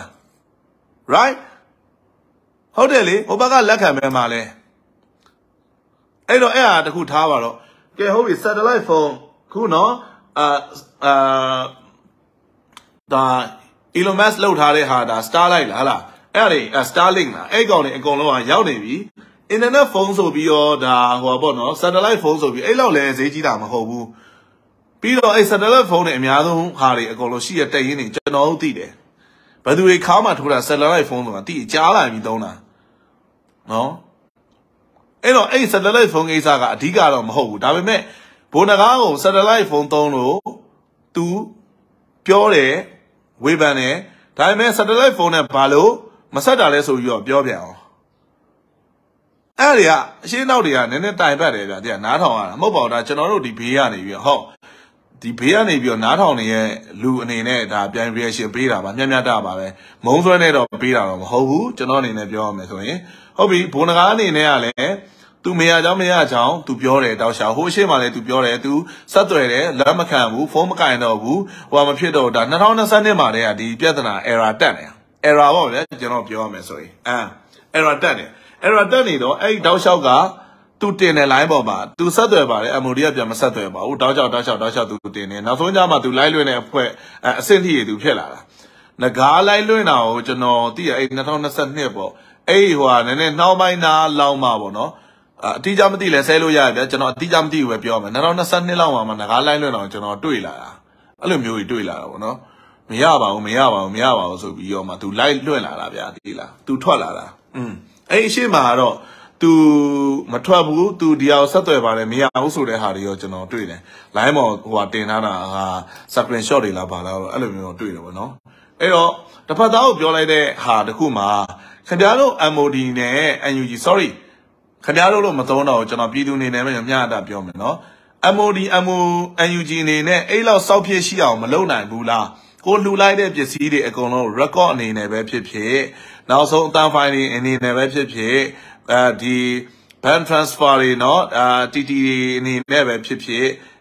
right ဟုတ်တယ်လေဟိုဘက်ကလက်ခံမဲမှာလဲအဲ့တော့အဲ့ဟာတခုထားပါတော့ကဲဟုတ်ပြီ satellite phone ခုနော်အာအာဒါ Elon Musk လောက်ထားတဲ့ဟာဒါ Starlight လားဟလားအဲ့ဒါ Starlink လားအဲ့ကောင်တွေအကုန်လုံးကရောက်နေပြီ internet phone ဆိုပြီးတော့ဒါဟိုပေါ့နော် satellite phone ဆိုပြီးအဲ့လောက်လဲဈေးကြီးတာမဟုတ်ဘူးပြီးတော့အဲ့ satellite phone တွေအများဆုံးဟာတွေအကုန်လုံးရှိရတက်ရင်းနေကျွန်တော်တို့သိတယ်ဘယ်သူတွေခါမှထိုးတာ satellite phone ဆိုတာတိကြားလာပြီသုံးတာနော်အဲ့တော့အဲ့ satellite phone ကိစ္စကအဓိကတော့မဟုတ်ဘူးဒါပေမဲ့ဘိုးနဂါးကို satellite phone သုံးလို့ तू ပြောတယ်ဝေဖန်တယ်ဒါပေမဲ့ satellite phone နဲ့ဘာလို့မဆက်တာလဲဆိုပြီးတော့ပြောပြအောင်အဲ့ဒီကအရှင်းနောက်တွေကနည်းနည်းတိုင်ပတ်တယ်ဗျာတဲ့နားထောင်ရတာမဟုတ်ပါဘူးဒါကျွန်တော်တို့ဒီဘေးကနေပြီးတော့ဟုတ်ဒီဘေးကနေပြီးတော့နားထောင်နေတဲ့လူအနေနဲ့ဒါပြန် reaction ပေးတာပါမျက်မျက်တာပါပဲမုံဆွဲနေတော့ပေးတာတော့မဟုတ်ဘူးကျွန်တော်အနေနဲ့ပြောရမယ်ဆိုရင်ဟုတ်ပြီဘိုးနဂါးအနေနဲ့ကလည်းသူမရကြောင်းမရကြောင်းသူပြောတယ်တောက်လျှောက်ဟိုအရှိမှလည်းသူပြောတယ်သူဆက်သွယ်တယ်လက်မခံဘူးဖုန်းမကင်တော့ဘူးဟိုမဖြစ်တော့ဒါtwenty twentyမှာတည်းကဒီပြဿနာ error တက်နေ error ပေါ့ဗျာကျွန်တော်ပြောရမယ်ဆိုရင်အဲ error တက်နေ error တက်နေတော့အဲ့ဒီတောက်လျှောက်ကသူတင်တဲ့ line ပေါ်မှာသူဆက်သွယ်ပါတယ် M O D ကပြန်မဆက်သွယ်ပါဘူးတောက်လျှောက်တောက်လျှောက်တောက်လျှောက်သူတင်နေနောက်ဆုံးကြမှာသူ live လွှင့်တဲ့အဖွဲအဆင့်ထိရသူဖြစ်လာတာငကား live လွှင့်တာကိုကျွန်တော်သိရအဲ့twenty twenty-twoပေါ့အဲ့ဟိုဟာနည်းနည်းနှောင်းပိုင်းနာလောင်းမှာပေါ့နော်အတိအကျမသိလဲဆဲလို့ရရဗျာကျွန်တော်အတိအကျမသိဘူးပဲပြောမယ်twenty twenty-twoလောက်မှာငကား live လွှင့်တော့ကျွန်တော်တွေ့လာတာအဲ့လိုမျိုးကြီးတွေ့လာတာပေါ့နော်မရပါဘူးမရပါဘူးမရပါဘူးဆိုပြီးတော့မှသူ live လွှင့်လာတာဗျာဒီလားသူထွက်လာတာอืมအဲ့အရှိမကတော့သူမထွက်ဘူးသူဒီအောင်ဆက်သွယ်ပါတယ်မရဘူးဆိုတဲ့ဟာတွေရောကျွန်တော်တွေ့တယ် line ပေါ်ဟိုဟာတင်ထားတာဟာ screenshot တွေလားပါလားအဲ့လိုမျိုးတွေ့တယ်ပေါ့နော်အဲ့တော့တစ်ဖက်သားကိုပြောလိုက်တဲ့ဟာတခုမှာခင်ဗျားတို့ M O D နဲ့ N U G sorry ခင်ဗျားတို့လို့မသုံးတော့ကျွန်တော်ပြည်သူအနေနဲ့မျှတာပြောမယ်နော် M O D M O N U G အနေနဲ့အဲ့လောက်စောက်ဖြစ်ရှိအောင်မလုပ်နိုင်ဘူးလားကိုလှူလိုက်တဲ့ပစ္စည်းတွေအကုန်လုံး record အနေနဲ့ပဲဖြစ်ဖြစ်နောက်ဆုံးအတန်း file တွေအနေနဲ့ပဲဖြစ်ဖြစ်အဲဒီ bank transfer တွေเนาะအာ T T အနေနဲ့ပဲဖြစ်ဖြစ်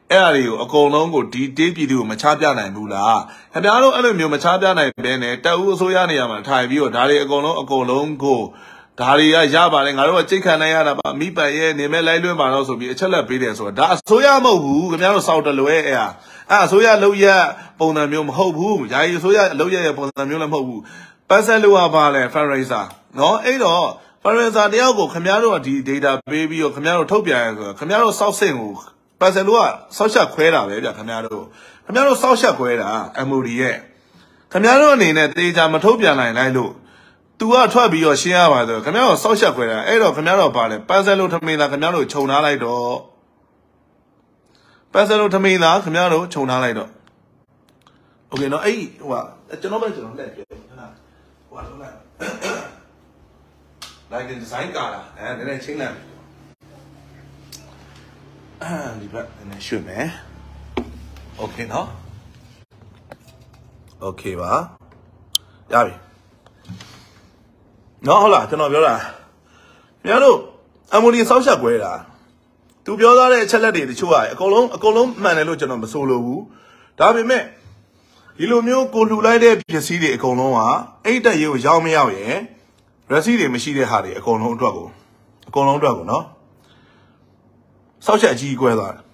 အဲ့ဒါတွေကိုအကုန်လုံးကိုဒီတေးပြည်သူကိုမချပြနိုင်ဘူးလားခင်ဗျားတို့အဲ့လိုမျိုးမချပြနိုင်ဘဲနဲ့တပ်ဦးအစိုးရနေရာမှာထိုင်ပြီးတော့ဒါတွေအကုန်လုံးအကုန်လုံးကိုဒါတွေကရပါတယ်ငါတို့ကကြိတ်ခံနိုင်ရတာပါမိပတ်ရဲ့နေမဲ့လိုက်လွှင့်ပါတော့ဆိုပြီးအချက်လက်ပေးတယ်ဆိုတော့ဒါအစိုးရမဟုတ်ဘူးခင်ဗျားတို့စောက်တလွဲအဲ့ဟာအဲ့အစိုးရလောက်ရပုံစံမျိုးမဟုတ်ဘူးယာယီအစိုးရလောက်ရရဲ့ပုံစံမျိုးလည်းမဟုတ်ဘူးပတ်ဆက်လို့ကပါလဲ fundraiser နော်အဲ့တော့ fundraiser တယောက်ကိုခင်ဗျားတို့ကဒီ data ပေးပြီးတော့ခင်ဗျားတို့ထုတ်ပြန်ရဆိုတော့ခင်ဗျားတို့စောက်စင်ကိုပတ်ဆက်လို့ကစောက်ချက်ခွဲတာပဲဗျခင်ဗျားတို့ခင်ဗျားတို့စောက်ချက်ခွဲတာ M O D ရဲ့ခင်ဗျားတို့အနေနဲ့တေချာမထုတ်ပြန်နိုင်လိုက်လို့तू ကထွက်ပြီးတော့ရှင်းရပါဆိုခင်ဗျားတို့စောက်ချက်ခွဲတာအဲ့တော့ခင်ဗျားတို့ပါလဲပတ်ဆက်လို့ထမင်းသားခင်ဗျားတို့ခြုံထားလိုက်တော့ပတ်ဆက်လို့ထမင်းသားခင်ဗျားတို့ခြုံထားလိုက်တော့โอเคเนาะအဲ့ဟိုကကျွန်တော်ပဲကျွန်တော်လက်ပြောဟဲ့လားဟိုကလုံးလိုက်လိုက်ဒီဇိုင်းကာလာအဲနည်းနည်းချင်းလိုက်အဲဒီဘက်နည်းနည်းရွှေ့မယ်โอเคเนาะโอเคပါရပြီเนาะဟုတ်လားကျွန်တော်ပြောတာခင်ဗျားတို့အမိုဒီဆောက်ချက်ကွဲတာသူပြောသားတဲ့အချက်လက်တွေတချို့ကအကုန်လုံးအကုန်လုံးမှန်တယ်လို့ကျွန်တော်မဆိုလိုဘူးဒါပေမဲ့ဒီလိုမျိုးကိုလှူလိုက်တဲ့ပစ္စည်းတွေအကုန်လုံးကအဲ့တက်ရေးကိုရောက်မရောက်ရင်ရက်စီတွေမရှိတဲ့ဟာတွေအကုန်လုံးအတွက်ကိုအကုန်လုံးအတွက်ကိုနော်စောက်ချက်အကြီးကွဲသွားတယ်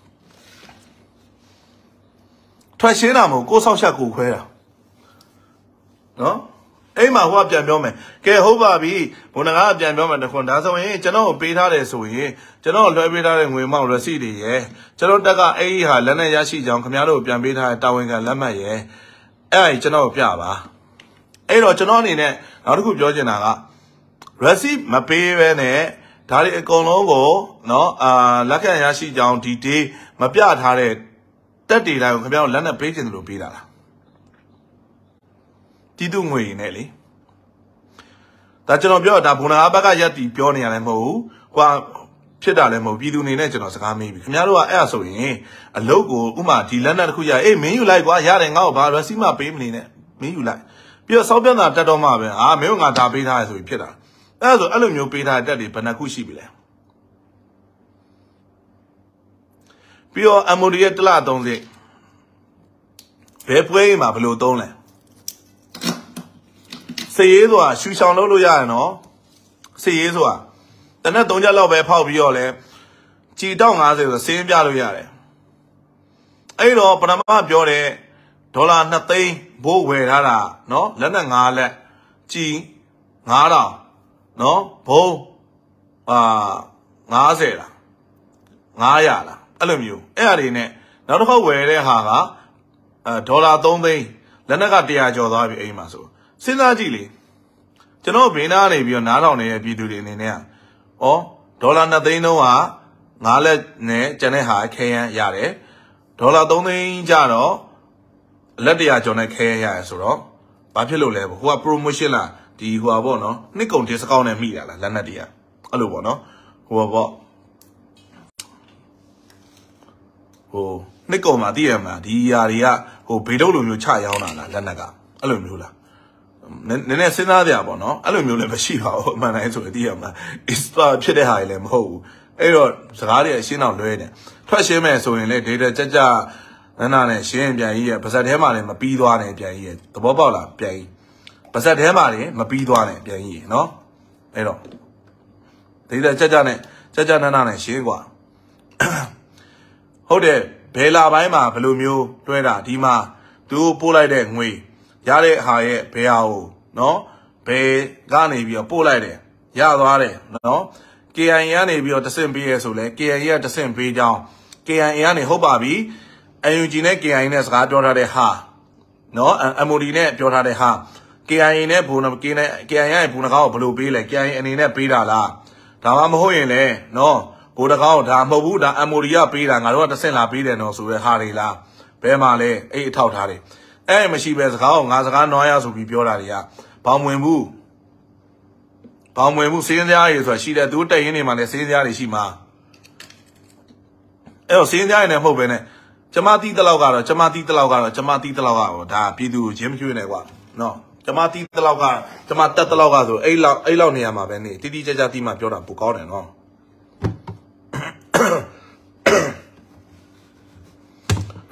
ထွက်ရှင်းတာမဟုတ်ကိုစောက်ချက်ကိုခွဲတာနော်အဲ့မှာဟိုကပြန်ပြောမယ်ကဲဟုတ်ပါပြီဘုံငါကပြန်ပြောမယ်တခွန်းဒါဆိုရင်ကျွန်တော်ကိုပေးထားတယ်ဆိုရင်ကျွန်တော်လွှဲပေးထားတဲ့ငွေမောက်ရက်စီတွေရယ်ကျွန်တော်တက်ကအဲ့ဒီဟာလက်နဲ့ရရှိကြောင်းခင်ဗျားတို့ပြန်ပေးထားတဲ့တာဝန်ခံလက်မှတ်ရယ်အဲ့ဒါကျွန်တော်ပြပါအဲ့တော့ကျွန်တော်အနေနဲ့နောက်တစ်ခုပြောချင်တာကရက်စီမပေးဘဲနဲ့ဒါတွေအကုန်လုံးကိုနော်အာလက်ခံရရှိကြောင်းဒီဒေးမပြထားတဲ့တက်တွေတိုင်းကိုခင်ဗျားတို့လက်နဲ့ပေးချင်တယ်လို့ပေးတာလားတီးသူငွေနဲ့လေဒါကျွန်တော်ပြောတာဘုံနာဘက်ကရက်တီပြောနေရတယ်မဟုတ်ဘူးဟွာဖြစ်တာလည်းမဟုတ်ပြည်သူအနေနဲ့ကျွန်တော်စကားမေးပြီခင်ဗျားတို့ကအဲ့ဒါဆိုရင်အလုတ်ကိုဥမာဒီလက်နက်တစ်ခုရအေးမင်းယူလိုက်ကွာရတယ်ငါ့ကိုဘာရက်စီမပေးမနေနဲ့မင်းယူလိုက်ပြီးတော့စောက်ပြန်တာတက်တော့မှပဲအာမင်းကငါဒါပေးထားရဆိုပြီးဖြစ်တာအဲ့ဒါဆိုအဲ့လိုမျိုးပေးထားတဲ့တက်တွေဘယ်နှခုရှိပြီလဲပြီးတော့ M O D ရဲ့တလသုံးစိဘယ်ပွဲမှာဘယ်လိုသုံးလဲစေရေးဆိုတာရှူချောင်လုပ်လို့ရတယ်နော်စေရေးဆိုတာတနက်သုံးချက်လောက်ပဲဖောက်ပြီးတော့လဲကြည်တောက်၅၀ဆိုစင်းပြလို့ရတယ်အဲ့တော့ပထမပြောတဲ့ဒေါ်လာနှစ်သိန်းဘိုးဝယ်ထားတာနော်လက်နဲ့၅လက်ကြည်၅တောင်နော်ဘိုးအာ၅၀လား၅၀၀လားအဲ့လိုမျိုးအဲ့အရာတွေနဲ့နောက်တစ်ခေါက်ဝယ်တဲ့ဟာကအဲဒေါ်လာသုံးသိန်းလက်နက်က၁၀၀ကျော်သွားပြီအိမ်မှာဆိုစဉ်းစားကြည့်လေကျွန်တော်ဘေးနားနေပြီးတော့နားထောင်နေတဲ့ပြည်သူတွေအနေနဲ့ကဩဒေါ်လာနှစ်သိန်းတော့ဟာငါးလက်နဲ့ကျန်တဲ့ဟာခဲရန်ရတယ်ဒေါ်လာသုံးသိန်းကျတော့လက်တရာကျော်နဲ့ခဲရန်ရတယ်ဆိုတော့ဘာဖြစ်လို့လဲဟိုက promotion လားဒီဟိုပါပေါ့နော်နှစ်ကုန် discount နဲ့မိတာလားလက်နက်တွေကအဲ့လိုပေါ့နော်ဟိုပါပေါ့ဟိုနှစ်ကုန်မှာသိရမှာဒီຢာတွေကဟိုဘေးထုတ်လိုမျိုးချရောင်းတာလားလက်နက်ကအဲ့လိုမျိုးလားနည်းနည်းစဉ်းစားကြပါတော့အဲ့လိုမျိုးလည်းမရှိပါဘူးအမှန်တိုင်းဆိုရင်သိရမှာ extra ဖြစ်တဲ့ဟာတွေလည်းမဟုတ်ဘူးအဲ့တော့စကားတွေအရှင်းတော့လွဲနေထွက်ရှင်းမယ်ဆိုရင်လည်း data ကြကြနန်းနာနဲ့ရှင်းပြန်ကြီးရဲ့ပါဇက်ထဲမှာလည်းမပြီးသွားနဲ့ပြန်ကြီးရဲ့သဘောပေါက်လားပြန်ကြီးပါဇက်ထဲမှာလည်းမပြီးသွားနဲ့ပြန်ကြီးနော်အဲ့တော့ data ကြကြနဲ့ကြကြနန်းနာနဲ့ရှင်းกว่าဟုတ်တယ်ဘယ်လာပိုင်းမှာဘယ်လိုမျိုးတွဲတာဒီမှာသူပို့လိုက်တဲ့ငွေရတဲ့ဟာရဲ့ဘယ်ဟာကိုနော်ဘယ်ကနေပြီးတော့ပို့လိုက်တယ်ရသွားတယ်နော် K I A ကနေပြီးတော့တဆင့်ပေးရဲဆိုလဲ K I A ကတဆင့်ပေးကြောင်း K I A ကနေဟုတ်ပါပြီ N U G နဲ့ K I A နဲ့စကားပြောထားတဲ့ဟာနော် M O D နဲ့ပြောထားတဲ့ဟာ K I A နဲ့ဘူန K နဲ့ K I A ရဲ့ဘူနကောက်ကိုဘယ်လိုပေးလဲ K I A အနေနဲ့ပေးတာလားဒါမှမဟုတ်ရင်လေနော်ဘူနကောက်ဒါမဟုတ်ဘူးဒါ M O D ကပေးတာငါတို့ကတဆင့်လာပေးတယ်နော်ဆိုတဲ့ဟာတွေလားဘယ်မှာလဲအဲ့အထောက်ထားတယ်အဲ့မရှိပဲစကားကိုငါစကားနွားရဆိုပြီးပြောတာတွေကဘောင်ဝင်ဘူးဘောင်ဝင်ဘူးစေးစရာတွေဆိုတာရှိတယ်သူတက်ရင်းနေမှာလည်းစေးစရာတွေရှိမှာအဲ့တော့စေးစရာတွေနဲ့မဟုတ်ပဲနဲ့ကျမတီးတလောက်ကတော့ကျမတီးတလောက်ကတော့ကျမတီးတလောက်ကတော့ဒါပြည်သူကိုချင်းမချွေးနဲ့ကွာနော်ကျမတီးတလောက်ကကျမတက်တလောက်ကဆိုအဲ့လောက်အဲ့လောက်နေရာမှာပဲနေတိတိကျကျတီးမှပြောတာပိုကောင်းတယ်နော်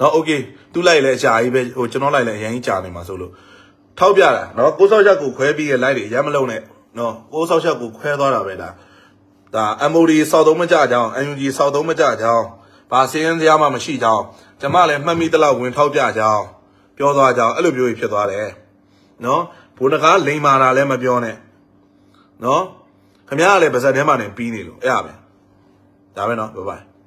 နော်โอเคသူ့လိုက်လဲအရှာကြီးပဲဟိုကျွန်တော်လိုက်လဲအရင်ကြီးကြာနေမှာဆိုလို့ထောက်ပြတာနော်ကိုးဆောက်ချက်ကိုခွဲပြီးရဲ့လိုက်တွေရမ်းမလုံးနဲ့နော်ကိုးဆောက်ချက်ကိုခွဲသွားတာပဲဒါဒါ M O D စောက်သုံးမကြကြောင်း N U G စောက်သုံးမကြကြောင်းဘာစင်းရင်တရားမှမရှိကြောင်းကျမလည်းမှတ်မိတလောက်ဝင်ထောက်ပြကြောင်းပြောသွားကြောင်းအဲ့လိုမျိုးဖြစ်သွားတယ်နော်ဘိုးတကားလိန်မာတာလည်းမပြောနဲ့နော်ခင်ဗျားကလည်းပါဇက်ထဲမှာနေပြီးနေလို့အဲ့ရပဲဒါပဲနော်ဘိုးဘိုင်